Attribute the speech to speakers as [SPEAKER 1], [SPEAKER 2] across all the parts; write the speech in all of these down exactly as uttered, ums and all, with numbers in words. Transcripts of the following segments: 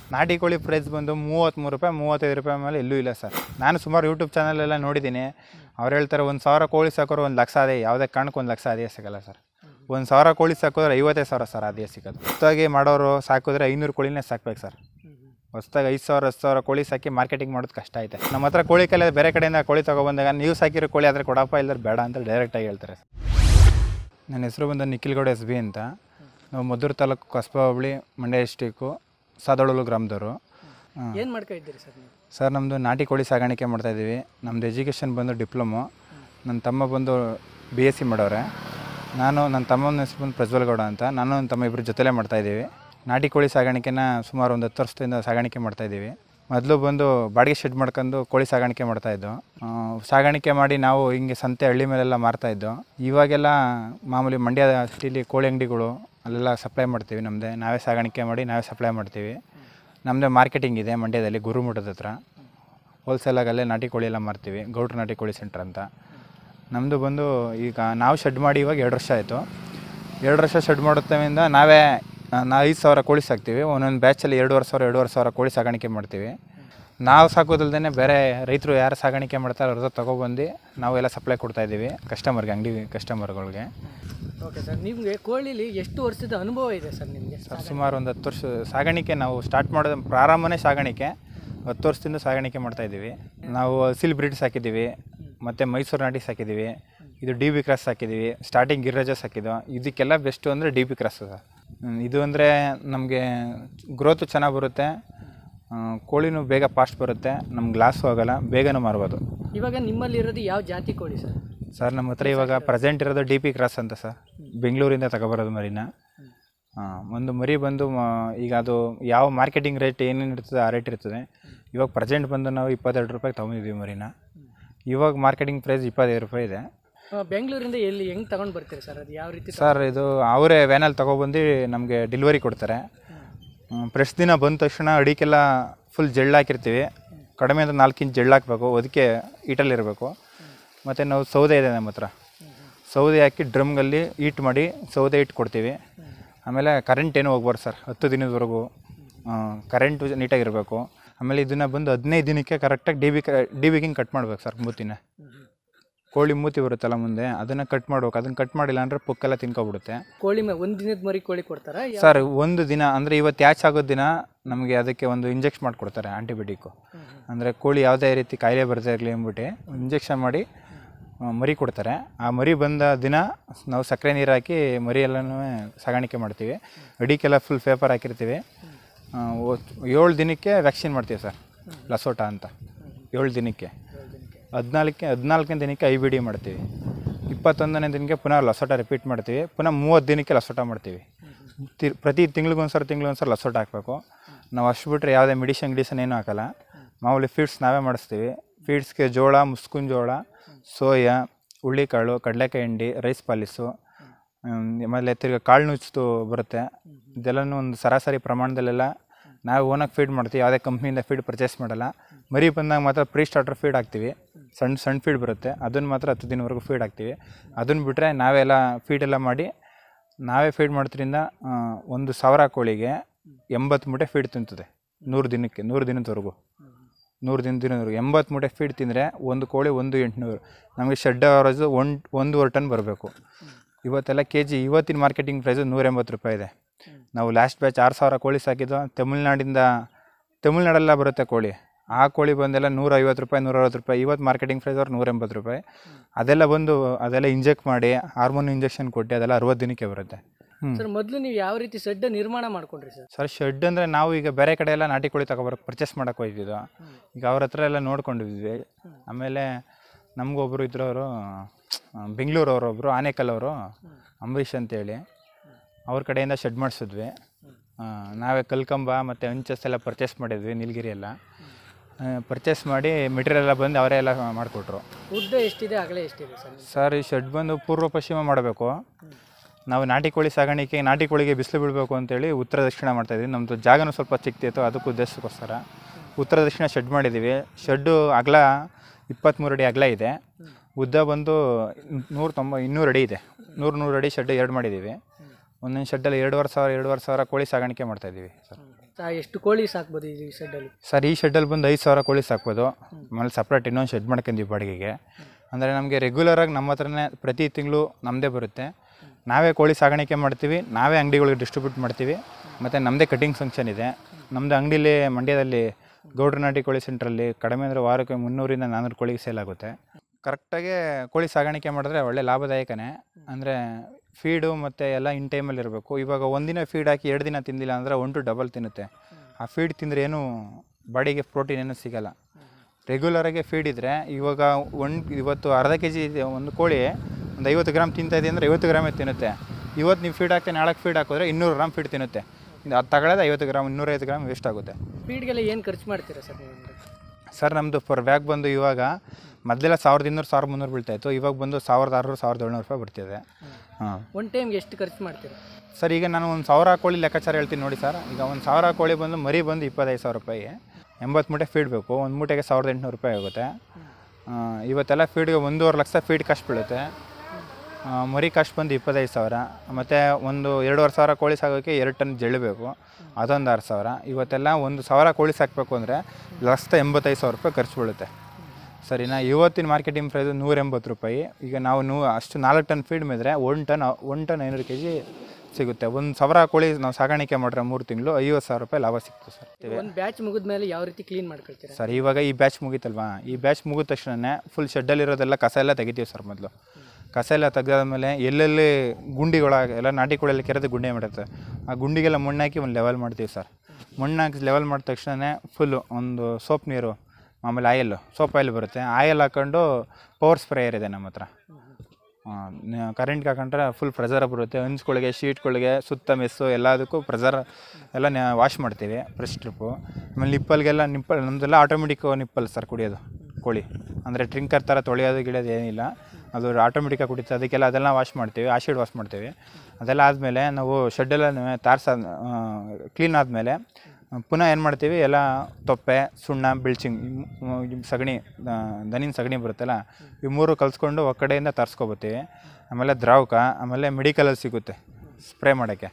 [SPEAKER 1] ನಾಟಿ ಕೋಳಿ ಪ್ರೈಸ್ ಬಂದು ಮೂವತ್ತ್ಮೂರು ರೂಪಾಯಿ ಮೂವತ್ತೈದು ರೂಪಾಯಿ ಮೇಲೆ ಎಲ್ಲೂ ಇಲ್ಲ ಸರ್. ನಾನು ಸುಮಾರು ಯೂಟ್ಯೂಬ್ ಚಾನಲೆಲ್ಲ ನೋಡಿದ್ದೀನಿ. ಅವ್ರು ಹೇಳ್ತಾರೆ ಒಂದು ಸಾವಿರ ಕೋಳಿ ಸಾಕೋರು ಒಂದು ಲಕ್ಷ ಅದೇ, ಯಾವುದೇ ಕಾರಣಕ್ಕೆ ಒಂದು ಲಕ್ಷ ಅದೇ ಸಿಗೋಲ್ಲ ಸರ್. ಒಂದು ಸಾವಿರ ಕೋಳಿ ಸಾಕಿದ್ರೆ ಐವತ್ತೈದು ಸಾವಿರ ಸರ್ ಅದೇ ಸಿಗೋದು. ಹೊಸದಾಗಿ ಮಾಡೋರು ಸಾಕಿದ್ರೆ ಐನೂರು ಕೋಳಿನೇ ಸಾಕ್ಬೇಕು ಸರ್. ಹೊಸದಾಗಿ ಐದು ಸಾವಿರ ಹತ್ತು ಸಾವಿರ ಕೋಳಿ ಸಾಕಿ ಮಾರ್ಕೆಟಿಂಗ್ ಮಾಡೋದು ಕಷ್ಟ ಐತೆ. ನಮ್ಮ ಹತ್ರ ಕೋಳಿ ಕಲೆ ಬೇರೆ ಕಡೆಯಿಂದ ಕೋಳಿ ತೊಗೊಬಂದಾಗ ನೀವು ಸಾಕಿರೋ ಕೋಳಿ ಆದರೆ ಕೊಡಪ್ಪ ಇಲ್ಲದ್ರೆ ಬೇಡ ಅಂತ ಡೈರೆಕ್ಟಾಗಿ ಹೇಳ್ತಾರೆ. ನನ್ನ ಹೆಸರು ಬಂದು ನಿಖಿಲ್ಗೌಡ ಎಸ್ ಬಿ ಅಂತ. ನಾವು ಮದ್ದೂರು ತಾಲೂಕು ಕಸ್ಬಾ ಹೋಬಳಿ ಮಂಡ್ಯ ಡಿಸ್ಟಿಕ್ಕು ಸಾದಳೂರು ಗ್ರಾಮದವರು.
[SPEAKER 2] ಏನು ಮಾಡ್ತಾ ಇದ್ದೀರಿ ಸರ್ ನೀವು?
[SPEAKER 1] ಸರ್ ನಮ್ಮದು ನಾಟಿ ಕೋಳಿ ಸಾಗಾಣಿಕೆ ಮಾಡ್ತಾಯಿದ್ದೀವಿ. ನಮ್ಮದು ಎಜುಕೇಷನ್ ಬಂದು ಡಿಪ್ಲೊಮೊ. ನನ್ನ ತಮ್ಮ ಬಂದು ಬಿ ಎಸ್ ಸಿ ಮಾಡೋರೆ. ನಾನು ನನ್ನ ತಮ್ಮನ ಹೆಸರು ಬಂದು ಪ್ರಜ್ವಲ್ ಗೌಡ ಅಂತ. ನಾನು ನನ್ನ ತಮ್ಮ ಇಬ್ಬರು ಜೊತೆಲೇ ಮಾಡ್ತಾಯಿದ್ದೀವಿ. ನಾಟಿ ಕೋಳಿ ಸಾಗಾಣಿಕೆನ ಸುಮಾರು ಒಂದು ಹತ್ತು ವರ್ಷದಿಂದ ಸಾಗಾಣಿಕೆ ಮಾಡ್ತಾಯಿದ್ದೀವಿ. ಮೊದಲು ಬಂದು ಬಾಡಿಗೆ ಶೆಡ್ ಮಾಡ್ಕೊಂಡು ಕೋಳಿ ಸಾಗಾಣಿಕೆ ಮಾಡ್ತಾಯಿದ್ದು. ಸಾಗಾಣಿಕೆ ಮಾಡಿ ನಾವು ಹಿಂಗೆ ಸಂತೆ ಹಳ್ಳಿ ಮೇಲೆಲ್ಲ ಮಾರ್ತಾಯಿದ್ದು. ಇವಾಗೆಲ್ಲ ಮಾಮೂಲಿ ಮಂಡ್ಯ ಸಿಟಿಲಿ ಕೋಳಿ ಅಂಗಡಿಗಳು ಅಲ್ಲೆಲ್ಲ ಸಪ್ಲೈ ಮಾಡ್ತೀವಿ. ನಮ್ಮದೇ ನಾವೇ ಸಾಗಾಣಿಕೆ ಮಾಡಿ ನಾವೇ ಸಪ್ಲೈ ಮಾಡ್ತೀವಿ. ನಮ್ಮದೇ ಮಾರ್ಕೆಟಿಂಗ್ ಇದೆ ಮಂಡ್ಯದಲ್ಲಿ ಗುರುಮಠದ ಹತ್ರ. ಹೋಲ್ಸೇಲಾಗಲ್ಲೇ ನಾಟಿ ಕೋಳಿ ಎಲ್ಲ ಮಾರ್ತೀವಿ. ಗೌಡ್ರ ನಾಟಿ ಕೋಳಿ ಸೆಂಟ್ರ್ ಅಂತ. ನಮ್ಮದು ಬಂದು ಈಗ ನಾವು ಶೆಡ್ ಮಾಡಿ ಇವಾಗ ಎರಡು ವರ್ಷ ಆಯಿತು. ಎರಡು ವರ್ಷ ಶೆಡ್ ಮಾಡೋದ್ರಿಂದ ನಾವೇ ನಾವು ಐದು ಸಾವಿರ ಕೋಳಿ ಸಾಕ್ತೀವಿ. ಒಂದೊಂದು ಬ್ಯಾಚಲ್ಲಿ ಎರಡುವರೆ ಸಾವಿರ ಎರಡುವರೆ ಸಾವಿರ ಕೋಳಿ ಸಾಗಾಣಿಕೆ ಮಾಡ್ತೀವಿ. ನಾವು ಸಾಕೋದಲ್ದೇ ಬೇರೆ ರೈತರು ಯಾರು ಸಾಗಾಣಿಕೆ ಮಾಡ್ತಾರೆ ಅವ್ರದ್ದು ತೊಗೊಬಂದು ನಾವೆಲ್ಲ ಸಪ್ಲೈ ಕೊಡ್ತಾಯಿದ್ದೀವಿ ಕಸ್ಟಮರ್ಗೆ, ಅಂಗಡಿ ಕಸ್ಟಮರ್ಗಳಿಗೆ.
[SPEAKER 2] ಓಕೆ ಸರ್, ನಿಮಗೆ ಕೋಳಿಲಿ ಎಷ್ಟು ವರ್ಷದ ಅನುಭವ ಇದೆ ಸರ್ ನಿಮಗೆ?
[SPEAKER 1] ಸರ್ ಸುಮಾರು ಒಂದು ಹತ್ತು ವರ್ಷ ಸಾಗಾಣಿಕೆ ನಾವು ಸ್ಟಾರ್ಟ್ ಮಾಡೋದು ಪ್ರಾರಂಭನೇ ಸಾಗಾಣಿಕೆ. ಹತ್ತು ವರ್ಷದಿಂದ ಸಾಗಾಣಿಕೆ ಮಾಡ್ತಾಯಿದ್ದೀವಿ. ನಾವು ಅಸಿಲ್ ಬ್ರೀಡ್ ಸಾಕಿದ್ದೀವಿ, ಮತ್ತು ಮೈಸೂರು ನಾಟಿ ಸಾಕಿದ್ದೀವಿ. ಇದು ಡಿ ಬಿ ಕ್ರಾಸ್ ಸಾಕಿದ್ದೀವಿ. ಸ್ಟಾರ್ಟಿಂಗ್ ಗಿರ್ರಾಜ ಸಾಕಿದ್ದು. ಇದಕ್ಕೆಲ್ಲ ಬೆಸ್ಟು ಅಂದರೆ ಡಿ ಬಿ ಕ್ರಾಸ್ ಸರ್. ಇದು ಅಂದರೆ ನಮಗೆ ಗ್ರೋತು ಚೆನ್ನಾಗಿ ಬರುತ್ತೆ, ಕೋಳಿನೂ ಬೇಗ ಫಾಸ್ಟ್ ಬರುತ್ತೆ, ನಮ್ಗೆ ಲಾಸು ಆಗೋಲ್ಲ, ಬೇಗನೂ ಮಾರ್ಬೋದು.
[SPEAKER 2] ಇವಾಗ ನಿಮ್ಮಲ್ಲಿರೋದು ಯಾವ ಜಾತಿ ಕೋಳಿ ಸರ್?
[SPEAKER 1] ಸರ್ ನಮ್ಮ ಹತ್ರ ಇವಾಗ ಪ್ರೆಸೆಂಟ್ ಇರೋದು ಡಿ ಪಿ ಕ್ರಾಸ್ ಅಂತ ಸರ್. ಬೆಂಗಳೂರಿಂದ ತಗೊಬರೋದು ಮರಿನ. ಒಂದು ಮರಿ ಬಂದು ಈಗ ಅದು ಯಾವ ಮಾರ್ಕೆಟಿಂಗ್ ರೇಟ್ ಏನೇನು ಇರ್ತದೆ ಆ ರೇಟ್ ಇರ್ತದೆ. ಇವಾಗ ಪ್ರೆಸೆಂಟ್ ಬಂದು ನಾವು ಇಪ್ಪತ್ತೆರಡು ರೂಪಾಯಿಗೆ ತೊಗೊಂಡಿದ್ದೀವಿ ಮರಿನ. ಇವಾಗ ಮಾರ್ಕೆಟಿಂಗ್ ಪ್ರೈಸ್ ಇಪ್ಪತ್ತೈದು ರೂಪಾಯಿ ಇದೆ.
[SPEAKER 2] ಬೆಂಗಳೂರಿಂದ ಎಲ್ಲಿ ಹೆಂಗೆ ತೊಗೊಂಡು ಬರ್ತೀರಿ ಸರ್? ಅದು ಯಾವ ರೀತಿ?
[SPEAKER 1] ಸರ್ ಇದು ಅವರೇ ವ್ಯಾನಲ್ಲಿ ತೊಗೊಬಂದು ನಮಗೆ ಡೆಲಿವರಿ ಕೊಡ್ತಾರೆ. ಫ್ರೆಶ್ ದಿನ ಬಂದ ತಕ್ಷಣ ಅಡಿಕೆಲ್ಲ ಫುಲ್ ಜಳ್ಳು ಹಾಕಿರ್ತೀವಿ. ಕಡಿಮೆ ಅಂದರೆ ನಾಲ್ಕು ಇಂಚ್ ಜಳ್ಳು ಹಾಕಬೇಕು, ಅದಕ್ಕೆ ಈಟಲ್ಲಿರಬೇಕು. ಮತ್ತು ನಾವು ಸೌದೆ ಇದೆ ನಮ್ಮ ಹತ್ರ. ಸೌದೆ ಹಾಕಿ ಡ್ರಮ್ಗಲ್ಲಿ ಈಟ್ ಮಾಡಿ ಸೌದೆ ಇಟ್ಟು ಕೊಡ್ತೀವಿ. ಆಮೇಲೆ ಕರೆಂಟ್ ಏನೂ ಹೋಗ್ಬಾರ್ದು ಸರ್ ಹತ್ತು ದಿನದವರೆಗೂ. ಕರೆಂಟು ನೀಟಾಗಿರಬೇಕು. ಆಮೇಲೆ ಇದನ್ನು ಬಂದು ಹದಿನೈದು ದಿನಕ್ಕೆ ಕರೆಕ್ಟಾಗಿ D B debeaking cut ಮಾಡ್ಬೇಕು ಸರ್. ಮೂತಿನ ಕೋಳಿ ಮೂತಿ ಬರುತ್ತಲ್ಲ ಮುಂದೆ, ಅದನ್ನು ಕಟ್ ಮಾಡ್ಬೇಕು. ಅದನ್ನು ಕಟ್ ಮಾಡಿಲ್ಲ ಅಂದರೆ ಪುಕ್ಕೆಲ್ಲ ತಿನ್ಕೊಬಿಡುತ್ತೆ.
[SPEAKER 2] ಕೋಳಿ ಒಂದು ದಿನದ ಮರಿ ಕೋಳಿ ಕೊಡ್ತಾರೆ
[SPEAKER 1] ಸರ್. ಒಂದು ದಿನ ಅಂದರೆ ಇವತ್ತು ಯಾಚ್ ಆಗೋದು ದಿನ ನಮಗೆ ಅದಕ್ಕೆ ಒಂದು ಇಂಜೆಕ್ಷನ್ ಮಾಡಿಕೊಡ್ತಾರೆ, ಆಂಟಿಬಯೋಟಿಕ್ಕು. ಅಂದರೆ ಕೋಳಿ ಯಾವುದೇ ರೀತಿ ಕಾಯಿಲೆ ಬರ್ತಾ ಇರಲಿ ಅಂದ್ಬಿಟ್ಟು ಇಂಜೆಕ್ಷನ್ ಮಾಡಿ ಮರಿ ಕೊಡ್ತಾರೆ. ಆ ಮರಿ ಬಂದ ದಿನ ನಾವು ಸಕ್ಕರೆ ನೀರು ಹಾಕಿ ಮರಿ ಎಲ್ಲನೂ ಸಾಗಾಣಿಕೆ ಮಾಡ್ತೀವಿ. ಅಡಿಕೆಲ್ಲ ಫುಲ್ ಪೇಪರ್ ಹಾಕಿರ್ತೀವಿ. ಏಳು ದಿನಕ್ಕೆ ವ್ಯಾಕ್ಸಿನ್ ಮಾಡ್ತೀವಿ ಸರ್, ಲಸೋಟ ಅಂತ. ಏಳು ದಿನಕ್ಕೆ ಹದಿನಾಲ್ಕೇ ಹದಿನಾಲ್ಕನೇ ದಿನಕ್ಕೆ ಐ ಬಿ ಡಿ ಮಾಡ್ತೀವಿ. ಇಪ್ಪತ್ತೊಂದನೇ ದಿನಕ್ಕೆ ಪುನಃ ಲಸೋಟ ರಿಪೀಟ್ ಮಾಡ್ತೀವಿ. ಪುನಃ ಮೂವತ್ತು ದಿನಕ್ಕೆ ಲಸೋಟ ಮಾಡ್ತೀವಿ. ತಿ ಪ್ರತಿ ತಿಂಗ್ಳಿಗೊಂದ್ಸಲ ತಿಂಗ್ಳಿಗೊಂದ್ಸಲ ಲಸೋಟ ಹಾಕಬೇಕು ನಾವು. ಅಷ್ಟು ಬಿಟ್ಟರೆ ಯಾವುದೇ ಮೆಡಿಷನ್ ಗಿಡಿಷನ್ ಏನೂ ಹಾಕೋಲ್ಲ. ಮಾಮೂಲಿ ಫೀಡ್ಸ್ ನಾವೇ ಮಾಡಿಸ್ತೀವಿ. ಫೀಡ್ಸ್ಗೆ ಜೋಳ, ಮುಸ್ಕಿನ ಜೋಳ, ಸೋಯಾ, ಹುಳ್ಳಿಕಾಳು, ಕಡಲೆಕಾಯಿ ಹಿಂಡಿ, ರೈಸ್ ಪಾಲಿಸು, ಆಮೇಲೆ ತಿರ್ಗಿ ಕಾಳು ನುಚ್ಚು ಬರುತ್ತೆ. ಇದೆಲ್ಲನೂ ಒಂದು ಸರಾಸರಿ ಪ್ರಮಾಣದಲ್ಲೆಲ್ಲ ನಾವು ಓನಾಗಿ ಫೀಡ್ ಮಾಡ್ತೀವಿ. ಯಾವುದೇ ಕಂಪ್ನಿಯಿಂದ ಫೀಡ್ ಪರ್ಚೇಸ್ ಮಾಡೋಲ್ಲ. ಮರಿ ಬಂದಾಗ ಮಾತ್ರ ಪ್ರೀ ಸ್ಟಾರ್ಟರ್ ಫೀಡ್ ಹಾಕ್ತೀವಿ. ಸಣ್ಣ ಸಣ್ಣ ಫೀಡ್ ಬರುತ್ತೆ, ಅದನ್ನು ಮಾತ್ರ ಹತ್ತು ದಿನವರೆಗೂ ಫೀಡ್ ಹಾಕ್ತೀವಿ. ಅದನ್ನು ಬಿಟ್ಟರೆ ನಾವೆಲ್ಲ ಫೀಡೆಲ್ಲ ಮಾಡಿ ನಾವೇ ಫೀಡ್ ಮಾಡೋದ್ರಿಂದ ಒಂದು ಸಾವಿರ ಕೋಳಿಗೆ ಎಂಬತ್ತು ಮೂಟೆ ಫೀಡ್ ತಿಂತದೆ ನೂರು ದಿನಕ್ಕೆ. ನೂರು ದಿನದವರೆಗೂ ನೂರು ದಿನ ದಿನದವರೆಗೂ ಎಂಬತ್ತು ಮೂಟೆ ಫೀಡ್ ತಿಂದರೆ ಒಂದು ಕೋಳಿ ಒಂದು ಎಂಟುನೂರು. ನಮಗೆ ಶೆಡ್ ಅವರೇಜು ಒಂದು ಒಂದೂವರೆ ಟನ್ ಬರಬೇಕು. ಇವತ್ತೆಲ್ಲ ಕೆ ಜಿ ಇವತ್ತಿನ ಮಾರ್ಕೆಟಿಂಗ್ ಪ್ರೈಸು ನೂರ ಎಂಬತ್ತು ರೂಪಾಯಿ ಇದೆ. ನಾವು ಲಾಸ್ಟ್ ಬ್ಯಾಚ್ ಆರು ಸಾವಿರ ಕೋಳಿ ಸಾಕಿದ್ದು. ತಮಿಳ್ನಾಡಿಂದ ತಮಿಳ್ನಾಡೆಲ್ಲ ಬರುತ್ತೆ ಕೋಳಿ. ಆ ಕೋಳಿ ಬಂದೆಲ್ಲ ನೂರ ಐವತ್ತು ರೂಪಾಯಿ ನೂರ ಅರವತ್ತು ರೂಪಾಯಿ. ಇವತ್ತು ಮಾರ್ಕೆಟಿಂಗ್ ಪ್ರೈಸ್ ಅವ್ರು ನೂರ ಎಂಬತ್ತು ರೂಪಾಯಿ. ಅದೆಲ್ಲ ಬಂದು ಅದೆಲ್ಲ ಇಂಜೆಕ್ಟ್ ಮಾಡಿ ಹಾರ್ಮೋನ್ ಇಂಜೆಕ್ಷನ್ ಕೊಟ್ಟು ಅದೆಲ್ಲ ಅರವತ್ತು ದಿನಕ್ಕೆ ಬರುತ್ತೆ.
[SPEAKER 2] ಸರ್ ಮೊದಲು ನೀವು ಯಾವ ರೀತಿ ಶೆಡ್ ನಿರ್ಮಾಣ ಮಾಡ್ಕೊಂಡ್ರಿ ಸರ್?
[SPEAKER 1] ಸರ್ ಶೆಡ್ ಅಂದರೆ ನಾವು ಈಗ ಬೇರೆ ಕಡೆ ಎಲ್ಲ ನಾಟಿ ಕೋಳಿ ತಗೊಬರೋಕೆ ಪರ್ಚೇಸ್ ಮಾಡೋಕೆ ಹೋಗ್ತಿದ್ದು. ಈಗ ಅವ್ರ ಹತ್ರ ಎಲ್ಲ ನೋಡ್ಕೊಂಡಿದ್ವಿ. ಆಮೇಲೆ ನಮಗೊಬ್ಬರು ಇದ್ರವರು ಬೆಂಗಳೂರವರೊಬ್ಬರು ಆನೇಕಲ್ಲವರು ಅಂಬರೀಷ್ ಅಂತೇಳಿ ಅವ್ರ ಕಡೆಯಿಂದ ಶೆಡ್ ಮಾಡಿಸಿದ್ವಿ. ನಾವೇ ಕಲ್ಕಂಬ ಮತ್ತು ಅಂಚಸ್ ಎಲ್ಲ ಪರ್ಚೇಸ್ ಮಾಡಿದ್ವಿ. ನೀಲಗಿರಿ ಎಲ್ಲ ಪರ್ಚೇಸ್ ಮಾಡಿ ಮೆಟೀರಿಯಲ್ ಎಲ್ಲ ಬಂದು ಅವರೇ ಎಲ್ಲ ಮಾಡಿಕೊಟ್ರು.
[SPEAKER 2] ಉದ್ದ ಎಷ್ಟಿದೆ, ಅಗಲ ಎಷ್ಟಿದೆ ಸರ್?
[SPEAKER 1] ಸರ್ ಈ ಶೆಡ್ ಬಂದು ಪೂರ್ವ ಪಶ್ಚಿಮ ಮಾಡಬೇಕು. ನಾವು ನಾಟಿ ಕೋಳಿ ಸಾಗಾಣಿಕೆ ನಾಟಿ ಕೋಳಿಗೆ ಬಿಸಿಲು ಬಿಡಬೇಕು ಅಂತೇಳಿ ಉತ್ತರ ದಕ್ಷಿಣ ಮಾಡ್ತಾಯಿದ್ವಿ. ನಮ್ಮದು ಜಾಗನೂ ಸ್ವಲ್ಪ ಚಿಕ್ತಿತ್ತು, ಅದಕ್ಕೂ ಉದ್ದೇಶಕ್ಕೋಸ್ಕರ ಉತ್ತರ ದಕ್ಷಿಣ ಶೆಡ್ ಮಾಡಿದ್ದೀವಿ. ಶೆಡ್ಡು ಅಗಲ ಇಪ್ಪತ್ತ್ಮೂರು ಅಡಿ ಅಗಲ ಇದೆ. ಉದ್ದ ಬಂದು ನೂರ ತೊಂಬ ಇನ್ನೂರು ಅಡಿ ಇದೆ. ನೂರು ನೂರು ಅಡಿ ಶೆಡ್ ಎರಡು ಮಾಡಿದ್ದೀವಿ. ಒಂದೊಂದು ಶೆಡ್ಡಲ್ಲಿ ಎರಡುವರೆ ಸಾವಿರ ಎರಡುವರೆ ಸಾವಿರ ಕೋಳಿ ಸಾಗಾಣಿಕೆ ಮಾಡ್ತಾಯಿದ್ದೀವಿ ಸರ್.
[SPEAKER 2] ಎಷ್ಟು ಕೋಳಿ ಸಾಕ್ಬೋದು ಈ ಶೆಡ್ಡಲ್ಲಿ?
[SPEAKER 1] ಸರ್ ಈ ಶೆಡ್ಡಲ್ಲಿ ಬಂದು ಐದು ಸಾವಿರ ಕೋಳಿ ಸಾಕ್ಬೋದು. ಆಮೇಲೆ ಸಪ್ರೇಟ್ ಇನ್ನೊಂದು ಶೆಡ್ ಮಾಡ್ಕೊಂಡ್ವಿ ಬಾಡಿಗೆಗೆ. ಅಂದರೆ ನಮಗೆ ರೆಗ್ಯುಲರಾಗಿ ನಮ್ಮ ಹತ್ರನೇ ಪ್ರತಿ ತಿಂಗಳು ನಮ್ಮದೇ ಬರುತ್ತೆ. ನಾವೇ ಕೋಳಿ ಸಾಗಾಣಿಕೆ ಮಾಡ್ತೀವಿ, ನಾವೇ ಅಂಗಡಿಗಳಿಗೆ ಡಿಸ್ಟ್ರಿಬ್ಯೂಟ್ ಮಾಡ್ತೀವಿ. ಮತ್ತು ನಮ್ಮದೇ ಕಟಿಂಗ್ ಫಂಕ್ಷನ್ ಇದೆ. ನಮ್ಮದು ಅಂಗಡಿಲಿ ಮಂಡ್ಯದಲ್ಲಿ ಗೌಡ್ರ ನಾಟಿ ಕೋಳಿ ಸೆಂಟ್ರಲ್ಲಿ ಕಡಿಮೆ ಅಂದರೆ ವಾರಕ್ಕೆ ಮುನ್ನೂರಿಂದ ನಾನ್ನೂರು ಕೋಳಿಗೆ ಸೇಲ್ ಆಗುತ್ತೆ. ಕರೆಕ್ಟಾಗಿ ಕೋಳಿ ಸಾಗಾಣಿಕೆ ಮಾಡಿದ್ರೆ ಒಳ್ಳೆ ಲಾಭದಾಯಕನೇ. ಅಂದರೆ ಫೀಡು ಮತ್ತು ಎಲ್ಲ ಇನ್ ಟೈಮಲ್ಲಿ ಇರಬೇಕು. ಇವಾಗ ಒಂದಿನ ಫೀಡ್ ಹಾಕಿ ಎರಡು ದಿನ ತಿಂದಿಲ್ಲ ಅಂದರೆ ಒನ್ ಟು ಡಬಲ್ ತಿನ್ನುತ್ತೆ. ಆ ಫೀಡ್ ತಿಂದರೆ ಏನೂ ಬಾಡಿಗೆ ಪ್ರೋಟೀನ್ ಏನೂ ಸಿಗೋಲ್ಲ. ರೆಗ್ಯುಲರಾಗಿ ಫೀಡ್ ಇದ್ದರೆ ಇವಾಗ ಒಂದು ಇವತ್ತು ಅರ್ಧ ಕೆ ಜಿ ಒಂದು ಕೋಳಿ ಒಂದು ಐವತ್ತು ಗ್ರಾಮ್ ತಿಂತಾಯಿದೆ ಅಂದರೆ ಐವತ್ತು ಗ್ರಾಮೇ ತಿನ್ನುತ್ತೆ. ಇವತ್ತು ನೀವು ಫೀಡ್ ಹಾಕ್ತೀನಿ, ನಾಳೆ ಫೀಡ್ ಹಾಕಿದ್ರೆ ಇನ್ನೂರು ಗ್ರಾಮ್ ಫೀಡ್ ತಿನ್ನುತ್ತೆ. ಅದು ತಗೊಳ್ಳೋದು ಐವತ್ತು ಗ್ರಾಮ್ ಇನ್ನೂರೈವತ್ತು ಗ್ರಾಮ್ ವೇಸ್ಟ್ ಆಗುತ್ತೆ.
[SPEAKER 2] ಫೀಡ್ಗೆಲ್ಲ ಏನು ಖರ್ಚು ಮಾಡ್ತೀರಾ ಸರ್ ನೀವು?
[SPEAKER 1] ಸರ್ ನಮ್ಮದು ಪರ್ ಬ್ಯಾಗ್ ಬಂದು ಇವಾಗ ಮೊದಲೆಲ್ಲ ಸಾವಿರದ ಇನ್ನೂರು ಸಾವಿರದ ಮುನ್ನೂರು ಬೀಳ್ತಾಯಿತ್ತು. ಇವಾಗ ಬಂದು ಸಾವಿರದ ಆರುನೂರು ಸಾವಿರದ ಏಳ್ನೂರು ರೂಪಾಯಿ ಬರ್ತಿದೆ. ಹಾಂ,
[SPEAKER 2] ಒನ್ ಟೈಮ್ಗೆ ಎಷ್ಟು ಖರ್ಚು ಮಾಡ್ತೀರಾ
[SPEAKER 1] ಸರ್? ಈಗ ನಾನು ಒಂದು ಸಾವಿರ ಕೋಳಿ ಲೆಕ್ಕಾಚಾರ ಹೇಳ್ತೀನಿ ನೋಡಿ ಸರ್. ಈಗ ಒಂದು ಸಾವಿರ ಕೋಳಿ ಬಂದು ಮರಿ ಬಂದು ಇಪ್ಪತ್ತೈದು ಸಾವಿರ ರೂಪಾಯಿ, ಎಂಬತ್ತು ಮೂಟೆ ಫೀಡ್ ಬೇಕು. ಒಂದು ಮೂಟೆಗೆ ಸಾವಿರದ ಎಂಟುನೂರು ರೂಪಾಯಿ ಆಗುತ್ತೆ. ಇವತ್ತೆಲ್ಲ ಫೀಡ್ಗೆ ಒಂದೂವರೆ ಲಕ್ಷ ಫೀಡ್ ಕಾಸ್ಟ್ ಬೀಳುತ್ತೆ. ಮರಿ ಕಾಸ್ಟ್ ಬಂದು ಇಪ್ಪತ್ತೈದು ಸಾವಿರ. ಮತ್ತು ಒಂದು ಎರಡೂವರೆ ಸಾವಿರ ಕೋಳಿ ಸಾಕೋಕ್ಕೆ ಎರಡು ಟನ್ ಜಳ್ಳು ಬೇಕು, ಅದೊಂದು ಆರು ಸಾವಿರ. ಇವತ್ತೆಲ್ಲ ಒಂದು ಸಾವಿರ ಕೋಳಿ ಸಾಕಬೇಕು ಅಂದರೆ ಲಕ್ಷದ ಎಂಬತ್ತೈದು ಸಾವಿರ ರೂಪಾಯಿ ಖರ್ಚು ಬೀಳುತ್ತೆ. ಸರಿನಾ? ಇವತ್ತಿನ ಮಾರ್ಕೆಟಿಂಗ್ ಪ್ರೈಸು ನೂರ ಎಂಬತ್ತು ರೂಪಾಯಿ. ಈಗ ನಾವು ನೂ ಅಷ್ಟು ನಾಲ್ಕು ಟನ್ ಫೀಡ್ ಮೇದ್ರೆ ಒಂದು ಟನ್ ಒಂದು ಟನ್ ಐನೂರು ಕೆ ಜಿ ಸಿಗುತ್ತೆ. ಒಂದು ಸಾವಿರ ಕೋಳಿ ನಾವು ಸಾಗಾಣಿಕೆ ಮಾಡಿದ್ರೆ ಮೂರು ತಿಂಗಳು ಐವತ್ತು ಸಾವಿರ ರೂಪಾಯಿ ಲಾಭ ಸಿಕ್ತು ಸರ್.
[SPEAKER 2] ಒಂದು ಬ್ಯಾಚ್ ಮುಗಿದ ಮೇಲೆ ಯಾವ ರೀತಿ ಕ್ಲೀನ್ ಮಾಡ್ಕೊಳ್ತೀರಾ
[SPEAKER 1] ಸರ್? ಇವಾಗ ಈ ಬ್ಯಾಚ್ ಮುಗೀತಲ್ವಾ, ಈ ಬ್ಯಾಚ್ ಮುಗಿದ ತಕ್ಷಣ ಫುಲ್ ಶೆಡ್ಡಲ್ಲಿರೋದೆಲ್ಲ ಕಸ ಎಲ್ಲ ತೆಗಿತೀವಿ ಸರ್. ಮೊದಲು ಕಸ ಎಲ್ಲ ತೆಗೆದಾದ್ಮೇಲೆ ಎಲ್ಲೆಲ್ಲಿ ಗುಂಡಿಗಳಾಗ ಎಲ್ಲ ನಾಟಿ ಕೋಳಿಯಲ್ಲಿ ಕೆರೆದು ಗುಂಡಿ ಮಾಡುತ್ತೆ, ಆ ಗುಂಡಿಗೆಲ್ಲ ಮಣ್ಣಾಕಿ ಒಂದು ಲೆವೆಲ್ ಮಾಡ್ತೀವಿ ಸರ್. ಮಣ್ಣಾಕಿ ಲೆವೆಲ್ ಮಾಡಿದ ತಕ್ಷಣ ಫುಲ್ಲು ಒಂದು ಸೋಪ್ ನೀರು, ಆಮೇಲೆ ಆಯಿಲ್, ಸೋಪ್ ಆಯಿಲ್ ಬರುತ್ತೆ. ಆಯಿಲ್ ಹಾಕ್ಕೊಂಡು ಪವರ್ ಸ್ಪ್ರೇಯರ್ ಇದೆ ನಮ್ಮ ಹತ್ರ. ಕರೆಂಟ್ಗೆ ಹಾಕೊಂಡ್ರೆ ಫುಲ್ ಪ್ರೆಸರ್ ಬರುತ್ತೆ. ಹಂಚ್ಗಳಿಗೆ, ಶೀಟ್ಗಳಿಗೆ, ಸುತ್ತ ಮೆಸ್ಸು ಎಲ್ಲದಕ್ಕೂ ಪ್ರೆಸರ್ ಎಲ್ಲ ವಾಶ್ ಮಾಡ್ತೀವಿ ಫ್ರೆಶ್ ಟ್ರಿಪ್ಪು. ಆಮೇಲೆ ನಿಪ್ಪಲ್ಗೆಲ್ಲ ನಿಪ್ಪಲ್ ನಮ್ಮದೆಲ್ಲ ಆಟೋಮೆಟಿಕ್ ನಿಪ್ಪಲ್ ಸರ್ ಕುಡಿಯೋದು ಕೋಳಿ. ಅಂದರೆ ಟ್ರಿಂಕರ್ ಥರ ತೊಳೆಯೋದು ಗಿಳಿಯೋದು ಏನಿಲ್ಲ, ಅದು ಆಟೋಮೆಟಿಕಾಗಿ ಕುಡಿಯುತ್ತೆ. ಅದಕ್ಕೆಲ್ಲ ಅದೆಲ್ಲ ವಾಶ್ ಮಾಡ್ತೀವಿ, ಆಶಿಡ್ ವಾಶ್ ಮಾಡ್ತೀವಿ. ಅದೆಲ್ಲ ಆದಮೇಲೆ ನಾವು ಶೆಡ್ಡೆಲ್ಲ ತಾರ್ಸ ಕ್ಲೀನ್ ಆದಮೇಲೆ ಪುನಃ ಏನು ಮಾಡ್ತೀವಿ, ಎಲ್ಲ ತೊಪ್ಪೆ, ಸುಣ್ಣ, ಬಿಳ್ಚಿಂಗ್, ಸಗಣಿ, ದನಿನ ಸಗಣಿ ಬರುತ್ತಲ್ಲ, ಈ ಮೂರು ಕಲಿಸ್ಕೊಂಡು ಒ ಕಡೆಯಿಂದ ತರಿಸ್ಕೊಬತ್ತೀವಿ. ಆಮೇಲೆ ದ್ರಾವಕ, ಆಮೇಲೆ ಮೆಡಿಕಲಲ್ಲಿ ಸಿಗುತ್ತೆ ಸ್ಪ್ರೇ ಮಾಡೋಕ್ಕೆ.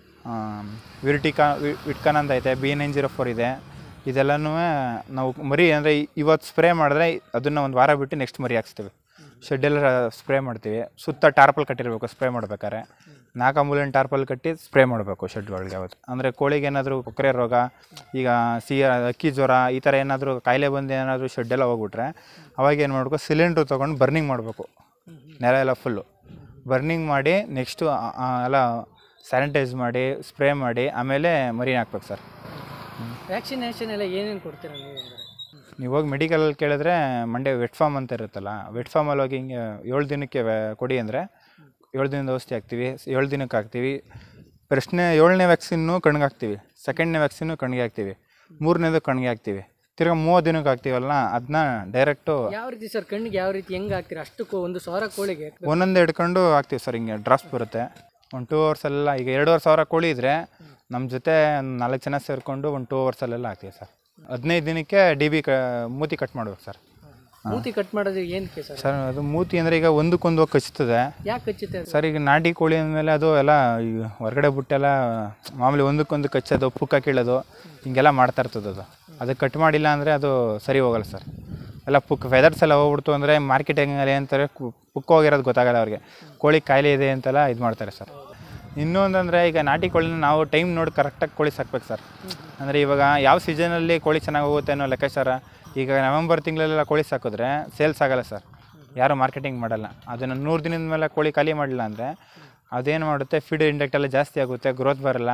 [SPEAKER 1] ವಿರ್ಟಿಕಾ ವಿಟ್ಕಾನ್ ಅಂತ ಐತೆ, ಬಿ ನೈನ್ ಜೀರೋ ಫೋರ್ ಇದೆ. ಇದೆಲ್ಲನೂ ನಾವು ಮರಿ ಅಂದರೆ ಇವತ್ತು ಸ್ಪ್ರೇ ಮಾಡಿದ್ರೆ ಅದನ್ನು ಒಂದು ವಾರ ಬಿಟ್ಟು ನೆಕ್ಸ್ಟ್ ಮರಿ ಹಾಕ್ಸ್ತೀವಿ. ಶೆಡ್ಡೆಲ್ಲ ಸ್ಪ್ರೇ ಮಾಡ್ತೀವಿ. ಸುತ್ತ ಟಾರ್ಪಲ್ ಕಟ್ಟಿರಬೇಕು ಸ್ಪ್ರೇ ಮಾಡ್ಬೇಕಾದ್ರೆ. ನಾಲ್ಕು ಅಂಬುಲೆಂಟ್ ಟಾರ್ಪಲ್ ಕಟ್ಟಿ ಸ್ಪ್ರೇ ಮಾಡಬೇಕು ಶೆಡ್ಗಳಿಗೆ ಅವತ್ತು. ಅಂದರೆ ಕೋಳಿಗೆ ಏನಾದರೂ ಕೊಕ್ಕರೆ ರೋಗ, ಈಗ ಸಿ ಅಕ್ಕಿ ಜ್ವರ, ಈ ಥರ ಏನಾದರೂ ಕಾಯಿಲೆ ಬಂದು ಏನಾದರೂ ಶೆಡ್ಡೆಲ್ಲ ಹೋಗ್ಬಿಟ್ರೆ ಅವಾಗ ಏನು ಮಾಡಬೇಕು, ಸಿಲಿಂಡ್ರು ತೊಗೊಂಡು ಬರ್ನಿಂಗ್ ಮಾಡಬೇಕು. ನೆಲ ಎಲ್ಲ ಫುಲ್ಲು ಬರ್ನಿಂಗ್ ಮಾಡಿ ನೆಕ್ಸ್ಟು ಎಲ್ಲ ಸ್ಯಾನಿಟೈಸ್ ಮಾಡಿ ಸ್ಪ್ರೇ ಮಾಡಿ ಆಮೇಲೆ ಮರಿನ ಹಾಕ್ಬೇಕು ಸರ್.
[SPEAKER 2] ವ್ಯಾಕ್ಸಿನೇಷನ್ ಎಲ್ಲ ಏನೇನು ಕೊಡ್ತೀರಾ ನೀವು?
[SPEAKER 1] ನೀವು ಹೋಗಿ ಮೆಡಿಕಲಲ್ಲಿ ಕೇಳಿದ್ರೆ ಮಂಡ್ಯ ವೆಟ್ ಫಾರ್ಮ್ ಅಂತ ಇರುತ್ತಲ್ಲ, ವೆಟ್ ಫಾರ್ಮಲ್ಲಿ ಹೋಗಿ ಹಿಂಗೆ ಏಳು ದಿನಕ್ಕೆ ಕೊಡಿ ಅಂದರೆ ಏಳು ದಿನದ ಔಷಧಿ ಹಾಕ್ತೀವಿ, ಏಳು ದಿನಕ್ಕೆ ಹಾಕ್ತೀವಿ. ಪ್ರಶ್ನೆ ಏಳನೇ ವ್ಯಾಕ್ಸಿನ್ನು ಕಣ್ಗೆ ಹಾಕ್ತೀವಿ, ಸೆಕೆಂಡ್ನೇ ವ್ಯಾಕ್ಸಿನ್ನು ಕಣ್ಗೆ ಹಾಕ್ತೀವಿ, ಮೂರನೇದು ಕಣ್ಗೆ ಹಾಕ್ತೀವಿ. ತಿರ್ಗಿ ಮೂವತ್ತು ದಿನಕ್ಕೆ ಹಾಕ್ತೀವಲ್ಲ ಅದನ್ನ ಡೈರೆಕ್ಟು
[SPEAKER 2] ಯಾವ ರೀತಿ ಸರ್ ಕಣ್ಣಿಗೆ ಯಾವ ರೀತಿ ಹೆಂಗೆ ಹಾಕ್ತೀರಾ? ಅಷ್ಟಕ್ಕೂ ಒಂದು ಸಾವಿರ ಕೋಳಿಗೆ
[SPEAKER 1] ಒಂದೊಂದು ಹಿಡ್ಕೊಂಡು ಹಾಕ್ತೀವಿ ಸರ್. ಹಿಂಗೆ ಡ್ರಾಪ್ಸ್ ಬರುತ್ತೆ ಒಂದು ಟೂ ಅವರ್ಸೆಲ್ಲ. ಈಗ ಎರಡೂವರೆ ಸಾವಿರ ಕೋಳಿ ಇದ್ದರೆ ನಮ್ಮ ಜೊತೆ ನಾಲ್ಕು ಜನ ಸೇರಿಕೊಂಡು ಒಂದು ಟೂ ಅವರ್ಸಲ್ಲೆಲ್ಲ ಹಾಕ್ತೀವಿ ಸರ್. ಹದಿನೈದು ದಿನಕ್ಕೆ ಡಿ ಬಿ ಕ ಮೂತಿ ಕಟ್ ಮಾಡ್ಬೇಕು ಸರ್.
[SPEAKER 2] ಮೂತಿ ಕಟ್ ಮಾಡೋದು ಏನಕ್ಕೆ ಸರ್?
[SPEAKER 1] ಸರ್ ಅದು ಮೂತಿ ಅಂದರೆ ಈಗ ಒಂದಕ್ಕೊಂದು ಹೋಗಿ ಕಚ್ಚುತ್ತದೆ.
[SPEAKER 2] ಯಾಕೆ ಕಚ್ಚುತ್ತೆ
[SPEAKER 1] ಸರ್? ಈಗ ನಾಟಿ ಕೋಳಿ ಅಂದಮೇಲೆ ಅದು ಎಲ್ಲ ಈಗ ಹೊರಗಡೆ ಬಿಟ್ಟೆಲ್ಲ ಮಾಮೂಲಿ ಒಂದಕ್ಕೊಂದು ಕಚ್ಚೋದು, ಪುಕ್ಕ ಕೀಳೋದು ಹಿಂಗೆಲ್ಲ ಮಾಡ್ತಾ ಇರ್ತದೆ. ಅದು ಅದಕ್ಕೆ ಕಟ್ ಮಾಡಿಲ್ಲ ಅಂದರೆ ಅದು ಸರಿ ಹೋಗಲ್ಲ ಸರ್. ಎಲ್ಲ ಪುಕ್ ಫೆದರ್ಸ್ ಎಲ್ಲ ಹೋಗ್ಬಿಡ್ತು ಅಂದರೆ ಮಾರ್ಕೆಟಿಂಗಲ್ಲಿ ಅಂತಾರೆ ಪುಕ್ಕ ಹೋಗಿರೋದು ಗೊತ್ತಾಗಲ್ಲ ಅವ್ರಿಗೆ, ಕೋಳಿ ಕಾಯಿಲೆ ಇದೆ ಅಂತೆಲ್ಲ ಇದು ಮಾಡ್ತಾರೆ ಸರ್. ಇನ್ನೊಂದಂದರೆ ಈಗ ನಾಟಿ ಕೋಳಿನ ನಾವು ಟೈಮ್ ನೋಡಿ ಕರೆಕ್ಟಾಗಿ ಕೋಳಿ ಸಾಕ್ಬೇಕು ಸರ್. ಅಂದರೆ ಇವಾಗ ಯಾವ ಸೀಸನಲ್ಲಿ ಕೋಳಿ ಚೆನ್ನಾಗಿ ಹೋಗುತ್ತೆ ಅನ್ನೋ ಲೆಕ್ಕಾಚಾರ. ಈಗ ನವೆಂಬರ್ ತಿಂಗಳಲ್ಲೆಲ್ಲ ಕೋಳಿ ಸಾಕಿದ್ರೆ ಸೇಲ್ಸ್ ಆಗೋಲ್ಲ ಸರ್, ಯಾರೂ ಮಾರ್ಕೆಟಿಂಗ್ ಮಾಡಲ್ಲ. ಅದನ್ನು ನೂರು ದಿನದ ಮೇಲೆ ಕೋಳಿ ಖಾಲಿ ಮಾಡಿಲ್ಲ ಅಂದರೆ ಅದೇನು ಮಾಡುತ್ತೆ, ಫೀಡ್ ಇಂಡೆಕ್ಟ್ ಎಲ್ಲ ಜಾಸ್ತಿ ಆಗುತ್ತೆ, ಗ್ರೋತ್ ಬರಲ್ಲ,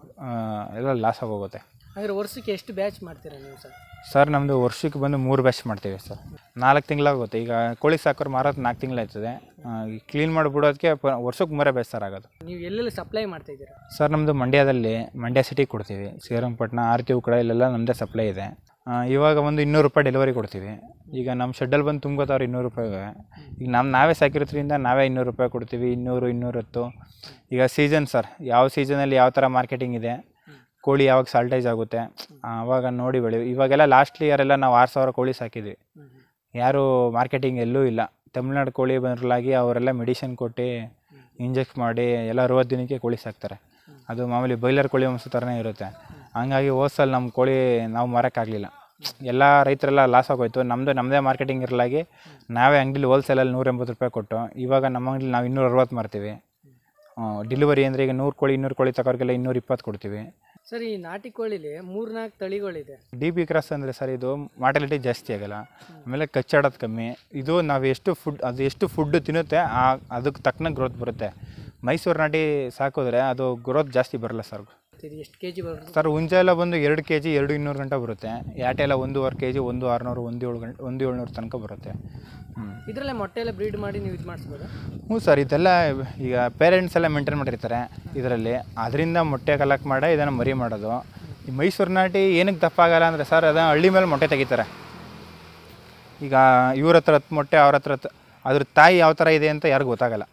[SPEAKER 1] ಎಲ್ಲ ಲಾಸ್ ಆಗೋಗುತ್ತೆ.
[SPEAKER 2] ಅಂದರೆ ವರ್ಷಕ್ಕೆ ಎಷ್ಟು ಬ್ಯಾಚ್ ಮಾಡ್ತೀರಾ ನೀವು ಸರ್?
[SPEAKER 1] ಸರ್ ನಮ್ಮದು ವರ್ಷಕ್ಕೆ ಬಂದು ಮೂರು ಬ್ಯಾಚ್ ಮಾಡ್ತೀವಿ ಸರ್. ನಾಲ್ಕು ತಿಂಗಳಾಗುತ್ತೆ. ಈಗ ಕೋಳಿ ಸಾಕೋರು ಮಾರೋದು ನಾಲ್ಕು ತಿಂಗಳಾಯ್ತದೆ. ಕ್ಲೀನ್ ಮಾಡಿಬಿಡೋದಕ್ಕೆ ವರ್ಷಕ್ಕೆ ಮೂರೇ ಬ್ಯಾಚ್ ಸರ್ ಆಗೋದು.
[SPEAKER 2] ನೀವು ಎಲ್ಲೆಲ್ಲಿ ಸಪ್ಲೈ ಮಾಡ್ತಾಯಿದ್ದೀರಾ
[SPEAKER 1] ಸರ್? ನಮ್ಮದು ಮಂಡ್ಯದಲ್ಲಿ ಮಂಡ್ಯ ಸಿಟಿಗೆ ಕೊಡ್ತೀವಿ, ಶ್ರೀರಂಗಪಟ್ಟಣ, ಆರ್ ಟಿ ಯು ಕಡೆ ಇಲ್ಲೆಲ್ಲ ನಮ್ಮದೇ ಸಪ್ಲೈ ಇದೆ. ಇವಾಗ ಒಂದು ಇನ್ನೂರು ರೂಪಾಯಿ ಡೆಲಿವರಿ ಕೊಡ್ತೀವಿ. ಈಗ ನಮ್ಮ ಶೆಡ್ಡಲ್ಲಿ ಬಂದು ತುಂಬೋತವ್ರು ಇನ್ನೂರು ರೂಪಾಯಿಗೆ. ಈಗ ನಮ್ಮ ನಾವೇ ಸಾಕಿರೋದ್ರಿಂದ ನಾವೇ ಇನ್ನೂರು ರೂಪಾಯಿ ಕೊಡ್ತೀವಿ, ಇನ್ನೂರು ಇನ್ನೂರತ್ತು. ಈಗ ಸೀಸನ್ ಸರ್, ಯಾವ ಸೀಸನಲ್ಲಿ ಯಾವ ಥರ ಮಾರ್ಕೆಟಿಂಗ್ ಇದೆ, ಕೋಳಿ ಯಾವಾಗ ಸಾಲ್ಟೇಜ್ ಆಗುತ್ತೆ ಆವಾಗ ನೋಡಿ ಬೆಳಿ. ಇವಾಗೆಲ್ಲ ಲಾಸ್ಟ್ ಇಯರೆಲ್ಲ ನಾವು ಆರು ಸಾವಿರ ಕೋಳಿ ಸಾಕಿದ್ವಿ. ಯಾರೂ ಮಾರ್ಕೆಟಿಂಗ್ ಎಲ್ಲೂ ಇಲ್ಲ. ತಮಿಳ್ನಾಡು ಕೋಳಿ ಬರಲಾಗಿ ಅವರೆಲ್ಲ ಮೆಡಿಷನ್ ಕೊಟ್ಟು ಇಂಜೆಕ್ಟ್ ಮಾಡಿ ಎಲ್ಲ ಅರವತ್ತು ದಿನಕ್ಕೆ ಕೋಳಿ ಸಾಕ್ತಾರೆ. ಅದು ಮಾಮೂಲಿ ಬಾಯ್ಲರ್ ಕೋಳಿ ವಂಶ ಥರನೇ ಇರುತ್ತೆ. ಹಂಗಾಗಿ ಹೋದ್ಸಲ ನಮ್ಮ ಕೋಳಿ ನಾವು ಮಾರೋಕ್ಕಾಗಲಿಲ್ಲ. ಎಲ್ಲ ರೈತರೆಲ್ಲ ಲಾಸ್ ಆಗೋಯ್ತು. ನಮ್ಮದು ನಮ್ಮದೇ ಮಾರ್ಕೆಟಿಂಗ್ ಇರಲಾಗಿ ನಾವೇ ಅಂಗಡಿಲಿ ಹೋಲ್ಸೇಲಲ್ಲಿ ನೂರ ಎಂಬತ್ತು ರೂಪಾಯಿ ಕೊಟ್ಟು, ಇವಾಗ ನಮ್ಮ ಅಂಗಡಿಲಿ ನಾವು ಇನ್ನೂರ ಅರವತ್ತು ಮಾರ್ತೀವಿ. ಡೆಲಿವರಿ ಅಂದರೆ ಈಗ ನೂರು ಕೋಳಿ ಇನ್ನೂರು ಕೋಳಿ ತಗೋರಿಗೆಲ್ಲ ಇನ್ನೂರ ಇಪ್ಪತ್ತು ಕೊಡ್ತೀವಿ.
[SPEAKER 2] ಸರ್, ಈ ನಾಟಿ ಕೋಳಿಲಿ ಮೂರ್ನಾಲ್ಕು ತಳಿಗಳಿದೆ.
[SPEAKER 1] ಡಿ ಬಿ ಕ್ರಾಸ್ ಅಂದರೆ ಸರ್ ಇದು ಮಾರ್ಟಾಲಿಟಿ ಜಾಸ್ತಿ ಆಗೋಲ್ಲ, ಆಮೇಲೆ ಕಚ್ಚಾಡೋದು ಕಮ್ಮಿ. ಇದು ನಾವು ಎಷ್ಟು ಫುಡ್ ಅದು ಎಷ್ಟು ಫುಡ್ ತಿನ್ನುತ್ತೆ ಆ ಅದಕ್ಕೆ ತಕ್ಕನಾಗಿ ಗ್ರೋತ್ ಬರುತ್ತೆ. ಮೈಸೂರು ನಾಟಿ ಸಾಕಿದ್ರೆ ಅದು ಗ್ರೋತ್ ಜಾಸ್ತಿ ಬರಲ್ಲ ಸರ್.
[SPEAKER 2] ಇದು ಎಷ್ಟು ಕೆ ಜಿ ಬರುತ್ತೆ
[SPEAKER 1] ಸರ್? ಹುಂಜೆ ಎಲ್ಲ ಬಂದು ಎರಡು ಕೆ ಜಿ ಎರಡು ಇನ್ನೂರು ಗಂಟೆ ಬರುತ್ತೆ. ಯಾಟೆ ಎಲ್ಲ ಒಂದೂವರೆ ಕೆ ಜಿ ಒಂದು ಆರುನೂರು ಒಂದು ಏಳು ಗಂಟೆ ಒಂದು ಏಳ್ನೂರು ತನಕ ಬರುತ್ತೆ. ಹ್ಞೂ
[SPEAKER 2] ಇದರಲ್ಲೇ ಮೊಟ್ಟೆ ಎಲ್ಲ ಬ್ರೀಡ್ ಮಾಡಿ ನೀವು ಇದು ಮಾಡಿಸ್ಬೋದು?
[SPEAKER 1] ಹ್ಞೂ ಸರ್, ಇದೆಲ್ಲ ಈಗ ಪೇರೆಂಟ್ಸ್ ಎಲ್ಲ ಮೇಂಟೈನ್ ಮಾಡಿರ್ತಾರೆ ಇದರಲ್ಲಿ. ಅದರಿಂದ ಮೊಟ್ಟೆ ಕಲೆಕ್ಟ್ ಮಾಡಿ ಇದನ್ನು ಮರಿ ಮಾಡೋದು. ಈ ಮೈಸೂರು ನಾಟಿ ಏನಕ್ಕೆ ದಪ್ಪ ಆಗಲ್ಲ ಅಂದರೆ ಸರ್, ಅದನ್ನು ಹಳ್ಳಿ ಮೇಲೆ ಮೊಟ್ಟೆ ತೆಗಿತಾರೆ. ಈಗ ಇವ್ರ ಹತ್ರ ಹತ್ತು ಮೊಟ್ಟೆ, ಅವ್ರ ಹತ್ರ ಹತ್ತು, ಅದ್ರ ತಾಯಿ ಯಾವ ಥರ ಇದೆ ಅಂತ ಯಾರಿಗೂ ಗೊತ್ತಾಗಲ್ಲ.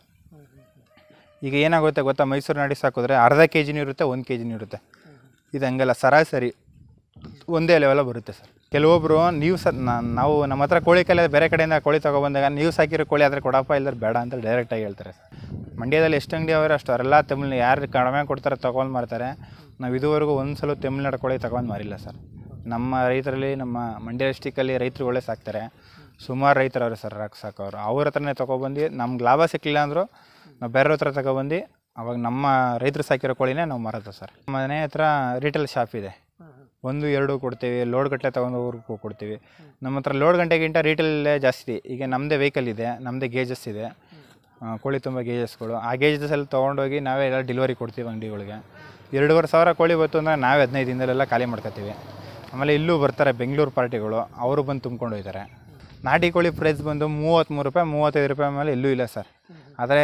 [SPEAKER 1] ಈಗ ಏನಾಗುತ್ತೆ ಗೊತ್ತಾ, ಮೈಸೂರು ನಾಟಿ ಸಾಕಿದ್ರೆ ಅರ್ಧ ಕೆ ಜಿನೂ ಇರುತ್ತೆ, ಒಂದು ಕೆ ಜಿನೂ ಇರುತ್ತೆ. ಇದು ಹಂಗಲ್ಲ, ಸರಾಸರಿ ಒಂದೇ ಲೆವೆಲ್ಲ ಬರುತ್ತೆ ಸರ್. ಕೆಲವೊಬ್ಬರು ನೀವು ಸ ನಾವು ನಮ್ಮ ಹತ್ರ ಕೋಳಿ ಕಲೆ ಬೇರೆ ಕಡೆಯಿಂದ ಕೋಳಿ ತೊಗೊಬಂದಾಗ ನೀವು ಸಾಕಿರೋ ಕೋಳಿ ಆದರೆ ಕೊಡಪ್ಪ ಇಲ್ಲದ್ರೆ ಬೇಡ ಅಂತ ಡೈರೆಕ್ಟಾಗಿ ಹೇಳ್ತಾರೆ ಸರ್. ಮಂಡ್ಯದಲ್ಲಿ ಎಷ್ಟು ಅಂಗಡಿ ಅವರೇ ಅಷ್ಟು ಅವರೆಲ್ಲ ತಮಿಳ್ ಯಾರು ಕಡಿಮೆ ಕೊಡ್ತಾರೆ ತೊಗೊಂಡು ಮಾರ್ತಾರೆ. ನಾವು ಇದುವರೆಗೂ ಒಂದು ಸಲ ತಮಿಳ್ನಾಡು ಕೋಳಿ ತೊಗೊಂಡು ಮಾರಿಲ್ಲ ಸರ್. ನಮ್ಮ ರೈತರಲ್ಲಿ ನಮ್ಮ ಮಂಡ್ಯ ಡಿಸ್ಟಿಕಲ್ಲಿ ರೈತರುಗಳೇ ಸಾಕ್ತಾರೆ. ಸುಮಾರು ರೈತರು ಅವ್ರೆ ಸರ್ ರಾಕ್ ಸಾಕೋರು. ಅವ್ರ ಹತ್ರನೇ ತೊಗೊಬಂದು ನಮ್ಗೆ ಲಾಭ ಸಿಕ್ಕಲಿಲ್ಲ ಅಂದರು ನಾವು ಬೇರೆಯವ್ರ ಹತ್ರ ತೊಗೊಬಂದು ಅವಾಗ ನಮ್ಮ ರೈತರು ಸಾಕಿರೋ ಕೋಳಿನೇ ನಾವು ಮಾರೋದು ಸರ್. ನಮ್ಮ ಮನೆ ಹತ್ರ ರಿಟೇಲ್ ಶಾಪ್ ಇದೆ. ಒಂದು ಎರಡು ಕೊಡ್ತೀವಿ, ಲೋಡ್ ಗಟ್ಟಲೆ ತೊಗೊಂಡು ಊರಿಗೆ ಕೊಡ್ತೀವಿ. ನಮ್ಮ ಹತ್ರ ಲೋಡ್ ಗಂಟೆಗಿಂತ ರಿಟೇಲೇ ಜಾಸ್ತಿ. ಈಗ ನಮ್ಮದೇ ವೆಹಿಕಲ್ ಇದೆ, ನಮ್ಮದೇ ಗೇಜಸ್ ಇದೆ, ಕೋಳಿ ತುಂಬ ಗೇಜಸ್ಗಳು. ಆ ಗೇಜಸ್ಸಲ್ಲಿ ತೊಗೊಂಡೋಗಿ ನಾವೇ ಎಲ್ಲ ಡೆಲಿವರಿ ಕೊಡ್ತೀವಿ ಅಂಗಡಿಗಳಿಗೆ. ಎರಡೂವರೆ ಸಾವಿರ ಕೋಳಿ ಬಂತು ಅಂದರೆ ನಾವೇ ಹದಿನೈದು ದಿನದಲ್ಲೆಲ್ಲ ಖಾಲಿ ಮಾಡ್ಕೊತೀವಿ. ಆಮೇಲೆ ಇಲ್ಲೂ ಬರ್ತಾರೆ ಬೆಂಗಳೂರು ಪಾರ್ಟಿಗಳು, ಅವರು ಬಂದು ತುಂಬ್ಕೊಂಡು ಹೋಗ್ತಾರೆ. ನಾಟಿ ಕೋಳಿ ಪ್ರೈಸ್ ಬಂದು ಮೂವತ್ತ್ಮೂರು ರೂಪಾಯಿ ಮೂವತ್ತೈದು ರೂಪಾಯಿ ಮೇಲೆ ಎಲ್ಲೂ ಇಲ್ಲ ಸರ್. ಆದರೆ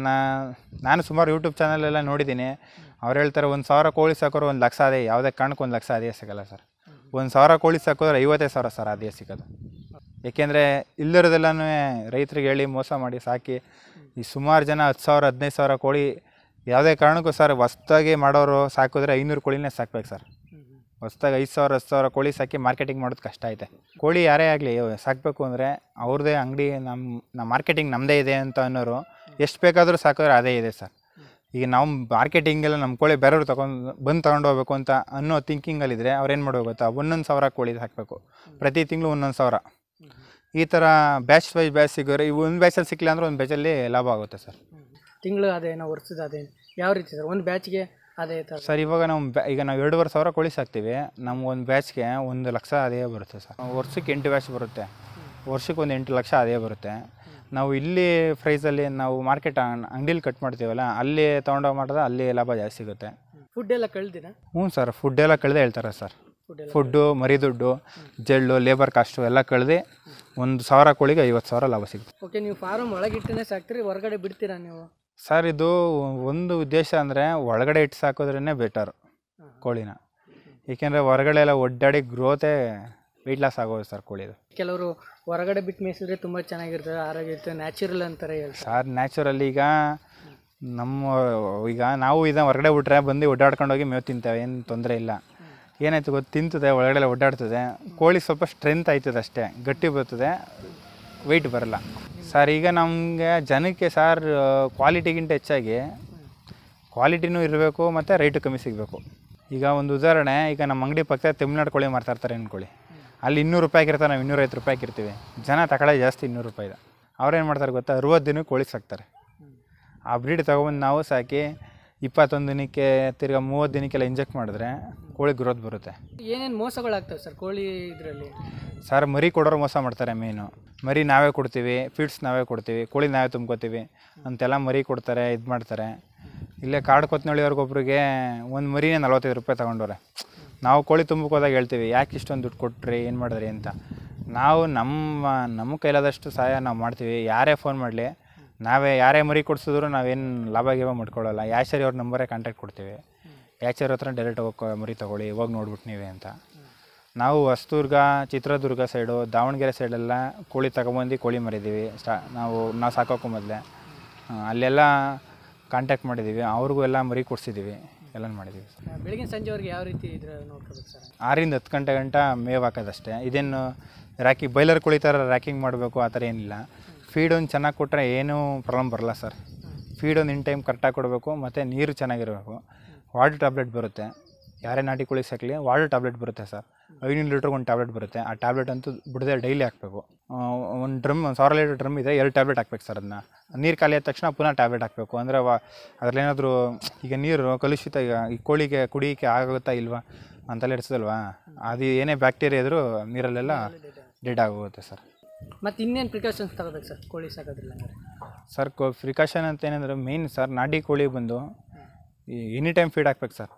[SPEAKER 1] ನಾನು ಸುಮಾರು ಯೂಟ್ಯೂಬ್ ಚಾನಲೆಲ್ಲ ನೋಡಿದ್ದೀನಿ. ಅವ್ರು ಹೇಳ್ತಾರೆ ಒಂದು ಸಾವಿರ ಕೋಳಿ ಸಾಕೋರು ಒಂದು ಲಕ್ಷ ಅದೇ, ಯಾವುದೇ ಕಾರಣಕ್ಕೆ ಒಂದು ಲಕ್ಷ ಅದೇ ಸಿಗೋಲ್ಲ ಸರ್. ಒಂದು ಸಾವಿರ ಕೋಳಿ ಸಾಕೋದ್ರೆ ಐವತ್ತೈದು ಸಾವಿರ ಸರ್ ಅದೇ ಸಿಗೋದು. ಏಕೆಂದರೆ ಇಲ್ಲರದೆಲ್ಲನೂ ರೈತರಿಗೆ ಹೇಳಿ ಮೋಸ ಮಾಡಿ ಸಾಕಿ ಈ ಸುಮಾರು ಜನ ಹತ್ತು ಸಾವಿರ ಹದಿನೈದು ಸಾವಿರ ಕೋಳಿ ಯಾವುದೇ ಕಾರಣಕ್ಕೂ ಸರ್ ಹೊಸ್ದಾಗಿ ಮಾಡೋರು ಸಾಕಿದ್ರೆ ಐನೂರು ಕೋಳಿನೇ ಸಾಕ್ಬೇಕು ಸರ್. ಹೊಸ್ದಾಗಿ ಐದು ಸಾವಿರ ಹತ್ತು ಸಾವಿರ ಕೋಳಿ ಸಾಕಿ ಮಾರ್ಕೆಟಿಂಗ್ ಮಾಡೋದು ಕಷ್ಟ ಐತೆ. ಕೋಳಿ ಯಾರೇ ಆಗಲಿ ಸಾಕಬೇಕು ಅಂದರೆ ಅವ್ರದ್ದೇ ಅಂಗಡಿ, ನಮ್ಮ ನಮ್ಮ ಮಾರ್ಕೆಟಿಂಗ್ ನಮ್ಮದೇ ಇದೆ ಅಂತ ಅನ್ನೋರು ಎಷ್ಟು ಬೇಕಾದರೂ ಸಾಕಿದ್ರೆ ಅದೇ ಇದೆ ಸರ್. ಈಗ ನಾವು ಮಾರ್ಕೆಟಿಂಗೆಲ್ಲ ನಮ್ಮ ಕೋಳಿ ಬೇರೆಯವ್ರು ತೊಗೊಂಡು ಬಂದು ತೊಗೊಂಡು ಹೋಗ್ಬೇಕು ಅಂತ ಅನ್ನೋ ಥಿಂಕಿಂಗಲ್ಲಿದ್ದರೆ ಅವ್ರೇನು ಮಾಡಬೇಕು ಗೊತ್ತಾ, ಒಂದೊಂದು ಸಾವಿರ ಕೋಳಿ ಹಾಕಬೇಕು, ಪ್ರತಿ ತಿಂಗಳು ಒಂದೊಂದು ಸಾವಿರ. ಈ ಥರ ಬ್ಯಾಚ್ ವೈಸ್ ಬ್ಯಾಚ್ ಸಿಗೋರೆ. ಇವು ಒಂದು ಬ್ಯಾಚಲ್ಲಿ ಸಿಕ್ಕಿಲ್ಲ ಅಂದರೆ ಒಂದು ಬ್ಯಾಚಲ್ಲಿ ಲಾಭ ಆಗುತ್ತೆ ಸರ್.
[SPEAKER 2] ತಿಂಗಳು ಅದೇನೋ ವರ್ಷದ ಅದೇನು ಯಾವ ರೀತಿ ಸರ್? ಒಂದು ಬ್ಯಾಚ್ಗೆ ಅದೇ
[SPEAKER 1] ಸರ್ ಇವಾಗ ನಾವು ಬ್ಯಾ ಈಗ ನಾವು ಎರಡೂವರೆ ಸಾವಿರ ಕೋಳಿ ಸಾಕ್ತೀವಿ. ನಮ್ಗೆ ಒಂದು ಬ್ಯಾಚ್ಗೆ ಒಂದು ಲಕ್ಷ ಅದೇ ಬರುತ್ತೆ ಸರ್. ವರ್ಷಕ್ಕೆ ಎಂಟು ಬ್ಯಾಚ್ ಬರುತ್ತೆ, ವರ್ಷಕ್ಕೆ ಒಂದು ಎಂಟು ಲಕ್ಷ ಅದೇ ಬರುತ್ತೆ. ನಾವು ಇಲ್ಲಿ ಪ್ರೈಸಲ್ಲಿ ನಾವು ಮಾರ್ಕೆಟ್ ಅಂಗಡೀಲಿ ಕಟ್ ಮಾಡ್ತೀವಲ್ಲ, ಅಲ್ಲಿ ತೊಗೊಂಡೋಗಿ ಮಾಡಿದ್ರೆ ಅಲ್ಲಿ ಲಾಭ ಜಾಸ್ತಿ ಸಿಗುತ್ತೆ.
[SPEAKER 2] ಫುಡ್ ಎಲ್ಲ ಕಳ್ದಿನ?
[SPEAKER 1] ಹ್ಞೂ ಸರ್, ಫುಡ್ ಎಲ್ಲ ಕಳೆದೇ ಹೇಳ್ತಾರೆ ಸರ್. ಫುಡ್ಡು, ಮರಿ ದುಡ್ಡು, ಜೆಳ್ಳು, ಲೇಬರ್ ಕಾಸ್ಟು ಎಲ್ಲ ಕಳೆದು ಒಂದು ಸಾವಿರ ಕೋಳಿಗೆ ಐವತ್ತು ಸಾವಿರ ಲಾಭ ಸಿಗುತ್ತೆ.
[SPEAKER 2] ಓಕೆ, ನೀವು ಫಾರಮ್ ಒಳಗಿಟ್ಟೇ ಸಾಕ್ತೀರಿ, ಹೊರಗಡೆ ಬಿಡ್ತೀರಾ ನೀವು?
[SPEAKER 1] ಸರ್ ಇದು ಒಂದು ಉದ್ದೇಶ ಅಂದರೆ ಒಳಗಡೆ ಇಟ್ಟು ಸಾಕೋದ್ರೇ ಬೆಟರ್ ಕೋಳಿನ. ಏಕೆಂದರೆ ಹೊರಗಡೆ ಎಲ್ಲ ಒಡ್ಡಾಡಿ ಗ್ರೋತೇ ವೆಯ್ಟ್ ಲಾಸ್ ಆಗೋದು ಸರ್ ಕೋಳಿದು.
[SPEAKER 2] ಕೆಲವರು ಹೊರಗಡೆ ಬಿಟ್ಟು ಮೇಯಿಸಿದ್ರೆ ತುಂಬ ಚೆನ್ನಾಗಿರ್ತದೆ, ಆರೋಗ್ಯ ಇರ್ತದೆ, ನ್ಯಾಚುರಲ್ ಅಂತಾರೆ ಹೇಳ್ತಾರೆ
[SPEAKER 1] ಸರ್. ನ್ಯಾಚುರಲ್ಲಿ ಈಗ ನಮ್ಮ ಈಗ ನಾವು ಇದನ್ನು ಹೊರಗಡೆ ಬಿಟ್ರೆ ಬಂದು ಒಡ್ಡಾಡ್ಕೊಂಡೋಗಿ ಮೇವು ತಿಂತೇವೆ, ಏನು ತೊಂದರೆ ಇಲ್ಲ. ಏನಾಯ್ತು ಗೊತ್ತು, ತಿಂತದೆ, ಒಳಗಡೆ ಒಡ್ಡಾಡ್ತದೆ, ಕೋಳಿ ಸ್ವಲ್ಪ ಸ್ಟ್ರೆಂತ್ ಆಯ್ತದೆ ಅಷ್ಟೇ, ಗಟ್ಟಿ ಬರ್ತದೆ, ವೆಯ್ಟ್ ಬರಲ್ಲ ಸರ್. ಈಗ ನಮಗೆ ಜನಕ್ಕೆ ಸರ್ ಕ್ವಾಲಿಟಿಗಿಂತ ಹೆಚ್ಚಾಗಿ ಕ್ವಾಲಿಟಿನೂ ಇರಬೇಕು ಮತ್ತು ರೇಟು ಕಮ್ಮಿ ಸಿಗಬೇಕು. ಈಗ ಒಂದು ಉದಾಹರಣೆ, ಈಗ ನಮ್ಮ ಅಂಗಡಿ ಪಕ್ಕ ತಮಿಳ್ನಾಡು ಕೋಳಿ ಮಾರ್ತಾಯಿರ್ತಾರೆ ಅಂದ್ಕೊಳ್ಳಿ. ಅಲ್ಲಿ ಇನ್ನೂರು ರೂಪಾಯಿಗೆ ಇರ್ತಾರೆ, ನಾವು ಇನ್ನೂರೈವತ್ತು ರೂಪಾಯಿಗೆ ಇರ್ತೀವಿ. ಜನ ತಗೊಳ್ಳೋದು ಜಾಸ್ತಿ ಇನ್ನೂರು ರೂಪಾಯಿದ. ಅವ್ರೇನು ಮಾಡ್ತಾರೆ ಗೊತ್ತಾ, ಅರುವತ್ತು ದಿನಕ್ಕೆ ಕೋಳಿ ಸಾಕ್ತಾರೆ. ಆ ಬ್ರೀಡ್ ತೊಗೊಬಂದು ನಾವು ಸಾಕಿ ಇಪ್ಪತ್ತೊಂದು ದಿನಕ್ಕೆ ತಿರ್ಗಿ ಮೂವತ್ತು ದಿನಕ್ಕೆಲ್ಲ ಇಂಜೆಕ್ಟ್ ಮಾಡಿದ್ರೆ ಕೋಳಿ ಗ್ರೋತ್ ಬರುತ್ತೆ.
[SPEAKER 2] ಏನೇನು ಮೋಸಗಳಾಗ್ತವೆ ಸರ್ ಕೋಳಿ ಇದರಲ್ಲಿ?
[SPEAKER 1] ಸರ್ ಮರಿ ಕೊಡೋರು ಮೋಸ ಮಾಡ್ತಾರೆ. ಮೇನು ಮರಿ ನಾವೇ ಕೊಡ್ತೀವಿ, ಫೀಡ್ಸ್ ನಾವೇ ಕೊಡ್ತೀವಿ, ಕೋಳಿ ನಾವೇ ತುಂಬ್ಕೋತೀವಿ ಅಂತೆಲ್ಲ ಮರಿ ಕೊಡ್ತಾರೆ, ಇದು ಮಾಡ್ತಾರೆ. ಇಲ್ಲೇ ಕಾಡು ಕೊತ್ತನಳ್ಳಿಯವ್ರಿಗೊಬ್ರಿಗೆ ಒಂದು ಮರಿನೇ ನಲ್ವತ್ತೈದು ರೂಪಾಯಿ ತೊಗೊಂಡವ್ರೆ. ನಾವು ಕೋಳಿ ತುಂಬಕ್ಕೆ ಹೋದಾಗ ಹೇಳ್ತೀವಿ, ಯಾಕೆ ಇಷ್ಟೊಂದು ದುಡ್ಡು ಕೊಟ್ರಿ, ಏನು ಮಾಡಿದ್ರಿ ಅಂತ. ನಾವು ನಮ್ಮ ನಮ್ಮ ಕೈಲಾದಷ್ಟು ಸಹಾಯ ನಾವು ಮಾಡ್ತೀವಿ. ಯಾರೇ ಫೋನ್ ಮಾಡಲಿ, ನಾವೇ ಯಾರೇ ಮರಿ ಕೊಡಿಸಿದ್ರು ನಾವೇನು ಲಾಭ ಗೀಭ ಮಾಡ್ಕೊಳ್ಳಲ್ಲ. ಯಾಚರಿ ಅವ್ರ ನಂಬರೇ ಕಾಂಟ್ಯಾಕ್ಟ್ ಕೊಡ್ತೀವಿ. ಯಾಚರಿ ಹತ್ರ ಡೈರೆಕ್ಟ್ ಹೋಗಿ ಮರಿ ತೊಗೊಳ್ಳಿ, ಹೋಗಿ ನೋಡ್ಬಿಟ್ಟು ನೀವೇ ಅಂತ. ನಾವು ಹೊಸದುರ್ಗ, ಚಿತ್ರದುರ್ಗ ಸೈಡು, ದಾವಣಗೆರೆ ಸೈಡೆಲ್ಲ ಕೋಳಿ ತಗೊಬಂದು ಕೋಳಿ ಮರಿದ್ದೀವಿ. ಸ್ಟಾ ನಾವು ನಾವು ಸಾಕೋಕ್ಕೂ ಮೊದಲೇ ಅಲ್ಲೆಲ್ಲ ಕಾಂಟ್ಯಾಕ್ಟ್ ಮಾಡಿದ್ದೀವಿ, ಅವ್ರಿಗೂ ಎಲ್ಲ ಮರಿ ಕೊಡಿಸಿದ್ದೀವಿ, ಎಲ್ಲ ಮಾಡಿದ್ದೀವಿ.
[SPEAKER 2] ಬೆಳಗಿನ ಸಂಜೆವರೆಗೆ ಯಾವ ರೀತಿ ಇದ್ರೆ ನೋಡ್ಕೋಬೇಕು ಸರ್?
[SPEAKER 1] ಆರಿಂದ ಹತ್ತು ಗಂಟೆ ಗಂಟ ಮೇವು ಹಾಕೋದಷ್ಟೇ. ಇದೇನು ರ್ಯಾಕಿ ಬೈಲರ್ ಕೋಳಿ ಥರ ರ್ಯಾಕಿಂಗ್ ಮಾಡಬೇಕು ಆ ಥರ ಏನಿಲ್ಲ. ಫೀಡ್ ಒಂದು ಚೆನ್ನಾಗಿ ಕೊಟ್ಟರೆ ಏನೂ ಪ್ರಾಬ್ಲಮ್ ಬರಲ್ಲ ಸರ್. ಫೀಡ್ ಒಂದು ಇನ್ ಟೈಮ್ ಕರೆಕ್ಟಾಗಿ ಕೊಡಬೇಕು, ಮತ್ತು ನೀರು ಚೆನ್ನಾಗಿರಬೇಕು. ವಾಟರ್ ಟ್ಯಾಬ್ಲೆಟ್ ಬರುತ್ತೆ, ಯಾರೇ ನಾಟಿ ಕೋಳಿ ಸಾಕಲಿ ವಾಟರ್ ಟ್ಯಾಬ್ಲೆಟ್ ಬರುತ್ತೆ ಸರ್, ಐನೂರು ಲೀಟ್ರಿಗೆ ಒಂದು ಟ್ಯಾಬ್ಲೆಟ್ ಬರುತ್ತೆ. ಆ ಟ್ಯಾಬ್ಲೆಟ್ ಅಂತೂ ಬಿಡದೆ ಡೈಲಿ ಹಾಕಬೇಕು. ಒಂದು ಡ್ರಮ್ ಒಂದು ಸಾವಿರ ಲೀಟರ್ ಡ್ರಮ್ ಇದೆ, ಎರಡು ಟ್ಯಾಬ್ಲೆಟ್ ಹಾಕ್ಬೇಕು ಸರ್. ಅದನ್ನ ನೀರು ಖಾಲಿ ಆದ ತಕ್ಷಣ ಪುನಃ ಟ್ಯಾಬ್ಲೆಟ್ ಹಾಕಬೇಕು. ಅಂದರೆ ಅದರಲ್ಲೇನಾದರೂ ಈಗ ನೀರು ಕಲುಷಿತ, ಈಗ ಈ ಕೋಳಿಗೆ ಕುಡಿಯೋಕ್ಕೆ ಆಗುತ್ತಾ ಇಲ್ವಾ ಅಂತೆಲ್ಲ ಇರ್ತದಲ್ವಾ, ಅದು ಏನೇ ಬ್ಯಾಕ್ಟೀರಿಯಾ ಇದ್ದರೂ ನೀರಲ್ಲೆಲ್ಲ ಡೆಡ್ ಆಗೋಗುತ್ತೆ ಸರ್.
[SPEAKER 2] ಮತ್ತು ಇನ್ನೇನು ಪ್ರಿಕಾಷನ್ಸ್ ತಗೋಬೇಕು ಸರ್ ಕೋಳಿ ಸಾಕೋದ್ರಲ್ಲಿ?
[SPEAKER 1] ಸರ್ ಕೋ ಪ್ರಿಕಾಷನ್ ಅಂತ ಏನಂದರೆ ಮೇಯ್ನ್ ಸರ್, ನಾಟಿ ಕೋಳಿ ಬಂದು ಈ ಎನಿ ಟೈಮ್ ಫೀಡ್ ಹಾಕ್ಬೇಕು ಸರ್.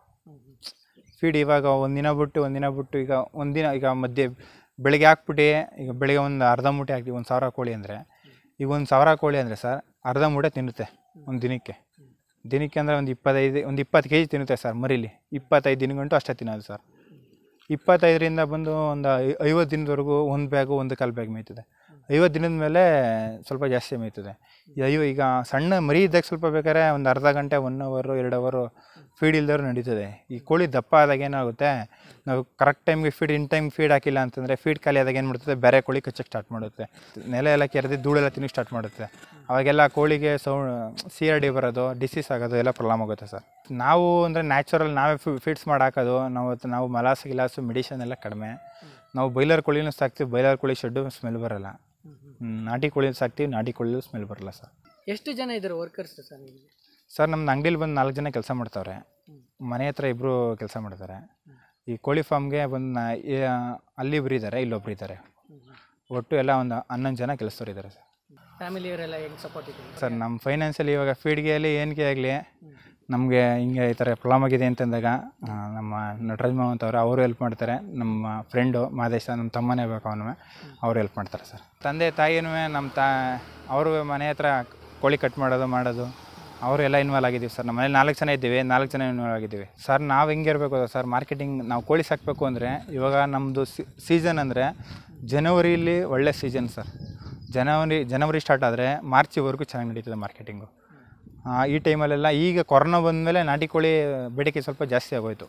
[SPEAKER 1] ಫೀಡ್ ಇವಾಗ ಒಂದಿನ ಬಿಟ್ಟು ಒಂದಿನ ಬಿಟ್ಟು ಈಗ ಒಂದಿನ ಈಗ ಮಧ್ಯೆ ಬೆಳಗ್ಗೆ ಹಾಕ್ಬಿಟ್ಟು ಈಗ ಬೆಳಗ್ಗೆ ಒಂದು ಅರ್ಧ ಮೂಟೆ ಹಾಕ್ತೀವಿ. ಒಂದು ಸಾವಿರ ಕೋಳಿ ಅಂದರೆ ಈಗ ಒಂದು ಸಾವಿರ ಕೋಳಿ ಅಂದರೆ ಸರ್ ಅರ್ಧ ಮೂಟೆ ತಿನ್ನುತ್ತೆ ಒಂದು ದಿನಕ್ಕೆ. ದಿನಕ್ಕೆ ಅಂದರೆ ಒಂದು ಇಪ್ಪತ್ತೈದು ಒಂದು ಇಪ್ಪತ್ತು ಕೆ ಜಿ ತಿನ್ನುತ್ತೆ ಸರ್ ಮರಿಲಿ. ಇಪ್ಪತ್ತೈದು ದಿನಗಂಟು ಅಷ್ಟೇ ತಿನ್ನೋದು ಸರ್. ಇಪ್ಪತ್ತೈದರಿಂದ ಬಂದು ಒಂದು ಐವತ್ತು ದಿನದವರೆಗೂ ಒಂದು ಬ್ಯಾಗು ಒಂದು ಕಾಲು ಬ್ಯಾಗ್ ಮೇಯ್ತದೆ. ಐವತ್ತು ದಿನದ ಮೇಲೆ ಸ್ವಲ್ಪ ಜಾಸ್ತಿ ಮೇಯ್ತದೆ. ಅಯ್ಯೋ ಈಗ ಸಣ್ಣ ಮರಿ ಇದ್ದಾಗ ಸ್ವಲ್ಪ ಬೇಕಾದ್ರೆ ಒಂದು ಅರ್ಧ ಗಂಟೆ ಒನ್ ಅವರು ಎರಡು ಅವರು ಫೀಡ್ ಇಲ್ದವ್ರು ನಡೀತದೆ. ಈ ಕೋಳಿ ದಪ್ಪ ಆದಾಗ ಏನಾಗುತ್ತೆ, ನಾವು ಕರೆಕ್ಟ್ ಟೈಮ್ಗೆ ಫೀಡ್ ಇನ್ ಟೈಮ್ ಫೀಡ್ ಹಾಕಿಲ್ಲ ಅಂತಂದರೆ ಫೀಡ್ ಖಾಲಿ ಆದಾಗ ಏನು ಮಾಡ್ತದೆ, ಬೇರೆ ಕೋಳಿ ಕಚ್ಚಕ್ಕೆ ಸ್ಟಾರ್ಟ್ ಮಾಡುತ್ತೆ, ನೆಲ ಎಲ್ಲ ಕೆರೆದು ಧೂಳೆಲ್ಲ ತಿನ್ನೋಕ್ಕೆ ಸ್ಟಾರ್ಟ್ ಮಾಡುತ್ತೆ. ಅವಾಗೆಲ್ಲ ಕೋಳಿಗೆ ಸೌ ಸಿ ಆರ್ ಡಿ ಬರೋದು, ಡಿಸೀಸ್ ಆಗೋದು ಎಲ್ಲ ಪ್ರಾಬ್ಲಮ್ ಆಗುತ್ತೆ ಸರ್. ನಾವು ಅಂದರೆ ನ್ಯಾಚುರಲ್ ನಾವೇ ಫೀಡ್ಸ್ ಮಾಡಿ ಹಾಕೋದು. ನಾವು ನಾವು ಮಲಾಸು ಗಿಲಾಸು ಮೆಡಿಷನ್ ಎಲ್ಲ ಕಡಿಮೆ. ನಾವು ಬೈಲರ್ ಕೋಳಿನೂ ಸಾಕ್ತೀವಿ, ಬೈಲರ್ ಕೋಳಿ ಶೆಡ್ಡು ಸ್ಮೆಲ್ ಬರೋಲ್ಲ. ನಾಟಿ ಕೋಳಿ ಸಾಕ್ತೀವಿ, ನಾಟಿ ಕೋಳಿ ಸ್ಮೆಲ್ ಬರೋಲ್ಲ ಸರ್.
[SPEAKER 2] ಎಷ್ಟು ಜನ ಇದ್ದಾರೆ ವರ್ಕರ್ಸ್ ಸರ್ ನಿಮಗೆ?
[SPEAKER 1] ಸರ್ ನಮ್ಮ ಅಂಗಡಿಲಿ ಬಂದು ನಾಲ್ಕು ಜನ ಕೆಲಸ ಮಾಡ್ತಾವ್ರೆ, ಮನೆ ಹತ್ರ ಇಬ್ಬರು ಕೆಲಸ ಮಾಡ್ತಾರೆ. ಈ ಕೋಳಿ ಫಾರ್ಮ್ಗೆ ಬಂದು ಅಲ್ಲಿ ಇಬ್ಬರು ಇದ್ದಾರೆ, ಇಲ್ಲೊಬ್ರು ಇದ್ದಾರೆ. ಒಟ್ಟು ಎಲ್ಲ ಒಂದು ಹನ್ನೊಂದು ಜನ ಕೆಲಸದವ್ರು ಇದ್ದಾರೆ ಸರ್.
[SPEAKER 2] ಫ್ಯಾಮಿಲಿಯವರೆಲ್ಲ ಹೆಂಗೆ ಸಪೋರ್ಟ್ ಇದೆ
[SPEAKER 1] ಸರ್? ನಮ್ಮ ಫೈನಾನ್ಸಲ್ಲಿ ಇವಾಗ ಫೀಡ್ಗೆ ಅಲ್ಲಿ ಏನಕ್ಕೆ ಆಗಲಿ ನಮಗೆ ಹಿಂಗೆ ಈ ಥರ ಪ್ರಾಬ್ಲಮ್ ಆಗಿದೆ ಅಂತಂದಾಗ ನಮ್ಮ ನಟರಾಜ್ ಮಾವಂತ ಅವರು ಅವರು ಹೆಲ್ಪ್ ಮಾಡ್ತಾರೆ. ನಮ್ಮ ಫ್ರೆಂಡು ಮಾದೇಶ, ನಮ್ಮ ತಮ್ಮನೇ ಬೇಕು ಅವನು, ಅವರು ಹೆಲ್ಪ್ ಮಾಡ್ತಾರೆ ಸರ್. ತಂದೆ ತಾಯಿನೂ ನಮ್ಮ ತಾ ಅವರು ಮನೆ ಹತ್ರ ಕೋಳಿ ಕಟ್ ಮಾಡೋದು ಮಾಡೋದು ಅವರು ಎಲ್ಲ ಇನ್ವಾಲ್ವ್ ಆಗಿದ್ದೀವಿ ಸರ್. ನಮ್ಮ ಮನೇಲಿ ನಾಲ್ಕು ಜನ ಇದ್ದೀವಿ, ನಾಲ್ಕು ಜನ ಇನ್ವಾಲ್ವ್ ಆಗಿದ್ದೀವಿ ಸರ್. ನಾವು ಹೆಂಗೆ ಇರಬೇಕು ಸರ್, ಮಾರ್ಕೆಟಿಂಗ್ ನಾವು ಕೋಳಿ ಸಾಕಬೇಕು ಅಂದರೆ ಇವಾಗ ನಮ್ಮದು ಸೀಸನ್ ಅಂದರೆ ಜನವರಿಲಿ ಒಳ್ಳೆ ಸೀಸನ್ ಸರ್. ಜನವರಿ ಜನವರಿ ಸ್ಟಾರ್ಟ್ ಆದರೆ ಮಾರ್ಚಿವರೆಗೂ ಚೆನ್ನಾಗಿ ನಡೀತದೆ ಮಾರ್ಕೆಟಿಂಗು. ಈ ಟೈಮಲ್ಲೆಲ್ಲ ಈಗ ಕೊರೋನಾ ಬಂದಮೇಲೆ ನಾಟಿ ಕೋಳಿ ಬೇಡಿಕೆ ಸ್ವಲ್ಪ ಜಾಸ್ತಿ ಆಗೋಯ್ತು.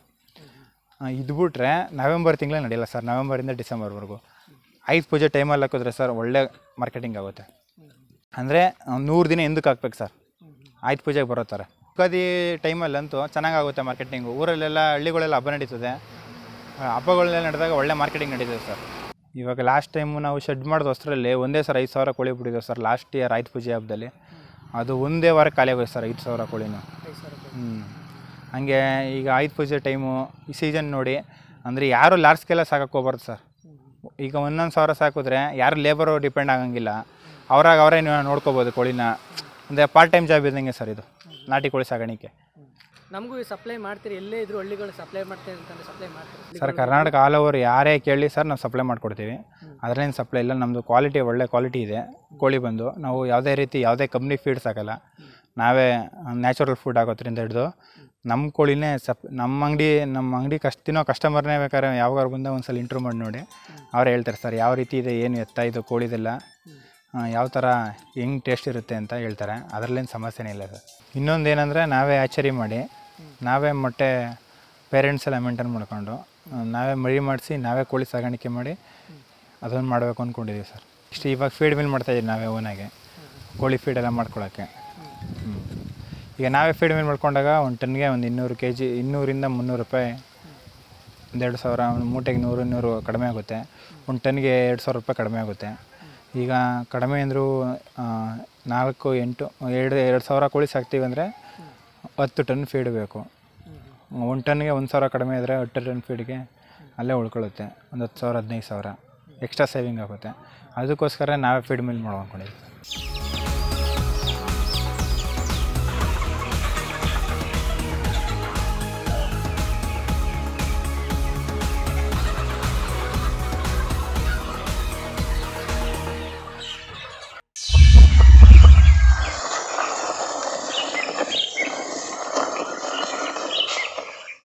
[SPEAKER 1] ಇದು ಬಿಟ್ರೆ ನವೆಂಬರ್ ತಿಂಗಳೇ ನಡೆಯಲ್ಲ ಸರ್, ನವೆಂಬರಿಂದ ಡಿಸೆಂಬರ್ವರೆಗೂ. ಐದು ಪೂಜೆ ಟೈಮಲ್ಲಿ ಹಾಕಿದ್ರೆ ಸರ್ ಒಳ್ಳೆ ಮಾರ್ಕೆಟಿಂಗ್ ಆಗುತ್ತೆ. ಅಂದರೆ ನೂರು ದಿನ ಎಂದಕ್ಕೆ ಹಾಕ್ಬೇಕು ಸರ್, ಆಯ್ತು ಪೂಜೆಗೆ ಬರೋ ಥರ. ಯುಗಾದಿ ಟೈಮಲ್ಲಂತೂ ಚೆನ್ನಾಗಾಗುತ್ತೆ ಮಾರ್ಕೆಟಿಂಗು. ಊರಲ್ಲೆಲ್ಲ ಹಳ್ಳಿಗಳೆಲ್ಲ ಹಬ್ಬ ನಡೀತದೆ, ಹಬ್ಬಗಳೆಲ್ಲ ನಡೆದಾಗ ಒಳ್ಳೆ ಮಾರ್ಕೆಟಿಂಗ್ ನಡೀತದೆ ಸರ್. ಇವಾಗ ಲಾಸ್ಟ್ ಟೈಮು ನಾವು ಶೆಡ್ ಮಾಡೋದು ಅಷ್ಟರಲ್ಲಿ ಒಂದೇ ಸರ್ ಐದು ಸಾವಿರ ಕೋಳಿ ಬಿಟ್ಟಿದ್ದೇವೆ ಸರ್ ಲಾಸ್ಟ್ ಇಯರ್ ಆಯ್ತು ಪೂಜೆ ಹಬ್ಬದಲ್ಲಿ. ಅದು ಒಂದೇ ವಾರ ಖಾಲಿ ಆಗೋಯ್ತು ಸರ್ ಐದು ಸಾವಿರ ಕೋಳಿನೂ. ಹ್ಞೂ ಹಾಗೆ ಈಗ ಆಯ್ತು ಪೂಜೆ ಟೈಮು ಈ ಸೀಸನ್ ನೋಡಿ ಅಂದರೆ ಯಾರು ಲಾರ್ಜ್ ಸ್ಕೇಲ ಸಾಕಕ್ಕೆ ಹೋಗ್ಬಾರ್ದು ಸರ್. ಈಗ ಒಂದೊಂದು ಸಾವಿರ ಸಾಕಿದ್ರೆ ಯಾರು ಲೇಬರು ಡಿಪೆಂಡ್ ಆಗಂಗಿಲ್ಲ, ಅವ್ರಾಗ ಅವರೇ ನೋಡ್ಕೋಬೋದು ಕೋಳಿನ. ಅಂದರೆ ಪಾರ್ಟ್ ಟೈಮ್ ಜಾಬ್ ಇದ್ದಂಗೆ ಸರ್ ಇದು ನಾಟಿ ಕೋಳಿ ಸಾಗಾಣಿಕೆ.
[SPEAKER 2] ನಮಗೂ ಸಪ್ಲೈ ಮಾಡ್ತೀರಿ, ಎಲ್ಲೇ ಇದ್ರು ಹಳ್ಳಿಗಳು ಸಪ್ಲೈ ಮಾಡ್ತೀರಿ ಅಂತಂದರೆ ಸಪ್ಲೈ ಮಾಡ್ತೀರಿ
[SPEAKER 1] ಸರ್? ಕರ್ನಾಟಕ ಆಲ್ ಓವರ್ ಯಾರೇ ಕೇಳಿ ಸರ್ ನಾವು ಸಪ್ಲೈ ಮಾಡಿಕೊಡ್ತೀವಿ, ಅದರೇನು ಸಪ್ಲೈ ಇಲ್ಲ. ನಮ್ಮದು ಕ್ವಾಲಿಟಿ ಒಳ್ಳೆ ಕ್ವಾಲಿಟಿ ಇದೆ ಕೋಳಿ ಬಂದು. ನಾವು ಯಾವುದೇ ರೀತಿ ಯಾವುದೇ ಕಂಪ್ನಿ ಫೀಡ್ಸ್ ಹಾಕಲ್ಲ, ನಾವೇ ನ್ಯಾಚುರಲ್ ಫುಡ್ ಹಾಕೋದ್ರಿಂದ ಹಿಡಿದು ನಮ್ಮ ಕೋಳಿನೇ ಸಪ್ ನಮ್ಮ ಅಂಗಡಿ ನಮ್ಮ ಅಂಗಡಿ ಕಷ್ಟ ತಿನ್ನೋ ಕಸ್ಟಮರ್ನೇ ಬೇಕಾದ್ರೆ ಯಾವಾಗಾರು ಬಂದ ಒಂದು ಸಲ ಇಂಟ್ರೂ ಮಾಡಿ ನೋಡಿ, ಅವ್ರು ಹೇಳ್ತಾರೆ ಸರ್ ಯಾವ ರೀತಿ ಇದೆ, ಏನು ಎತ್ತ ಇದು ಕೋಳಿದೆಲ್ಲ ಯಾವ ಥರ ಹೆಂಗೆ ಟೇಸ್ಟ್ ಇರುತ್ತೆ ಅಂತ ಹೇಳ್ತಾರೆ. ಅದರಲ್ಲೇನು ಸಮಸ್ಯೆನೇ ಇಲ್ಲ ಸರ್. ಇನ್ನೊಂದು ಏನಂದರೆ ನಾವೇ ಆಚರಿ ಮಾಡಿ ನಾವೇ ಮೊಟ್ಟೆ ಪೇರೆಂಟ್ಸ್ ಎಲ್ಲ ಮೇಂಟೈನ್ ಮಾಡ್ಕೊಂಡು ನಾವೇ ಮರಿ ಮಾಡಿಸಿ ನಾವೇ ಕೋಳಿ ಸಾಗಾಣಿಕೆ ಮಾಡಿ ಅದನ್ನು ಮಾಡಬೇಕು ಅಂದ್ಕೊಂಡಿದ್ದೀವಿ ಸರ್. ಇಷ್ಟು ಇವಾಗ ಫೀಡ್ ಮಿಲ್ ಮಾಡ್ತಾಯಿದ್ದೀವಿ ನಾವೇ ಓನಾಗೆ ಕೋಳಿ ಫೀಡ್ ಎಲ್ಲ ಮಾಡ್ಕೊಳ್ಳೋಕ್ಕೆ. ಹ್ಞೂ ಈಗ ನಾವೇ ಫೀಡ್ ಮಿಲ್ ಮಾಡ್ಕೊಂಡಾಗ ಒಂದು ಟನ್ಗೆ ಒಂದು ಇನ್ನೂರು ಕೆ ಜಿ ಇನ್ನೂರಿಂದ ಮುನ್ನೂರು ರೂಪಾಯಿ ಒಂದೆರಡು ಸಾವಿರ ಒಂದು ಮೂಟೆಗೆ ನೂರು ಇನ್ನೂರು ಕಡಿಮೆ ಆಗುತ್ತೆ. ಒಂದು ಟನ್ಗೆ ಎರಡು ಸಾವಿರ ರೂಪಾಯಿ ಕಡಿಮೆ ಆಗುತ್ತೆ. ಈಗ ಕಡಿಮೆ ಅಂದರೂ ನಾಲ್ಕು ಎಂಟು ಎರಡು ಎರಡು ಸಾವಿರ ಕೋಳಿ ಸಾಕ್ತೀವಿ ಅಂದರೆ ಹತ್ತು ಟನ್ ಫೀಡ್ ಬೇಕು. ಒಂದು ಟನ್ಗೆ ಒಂದು ಸಾವಿರ ಕಡಿಮೆ ಇದ್ದರೆ ಹತ್ತು ಟನ್ ಫೀಡ್ಗೆ ಅಲ್ಲೇ ಉಳ್ಕೊಳ್ಳುತ್ತೆ. ಒಂದು ಹತ್ತು ಸಾವಿರ ಹದಿನೈದು ಸಾವಿರ ಎಕ್ಸ್ಟ್ರಾ ಸೇವಿಂಗ್ ಆಗುತ್ತೆ. ಅದಕ್ಕೋಸ್ಕರ ನಾವೇ ಫೀಡ್ ಮಿಲ್ ಮಾಡ್ಕೊಂಡಿದ್ದೀವಿ.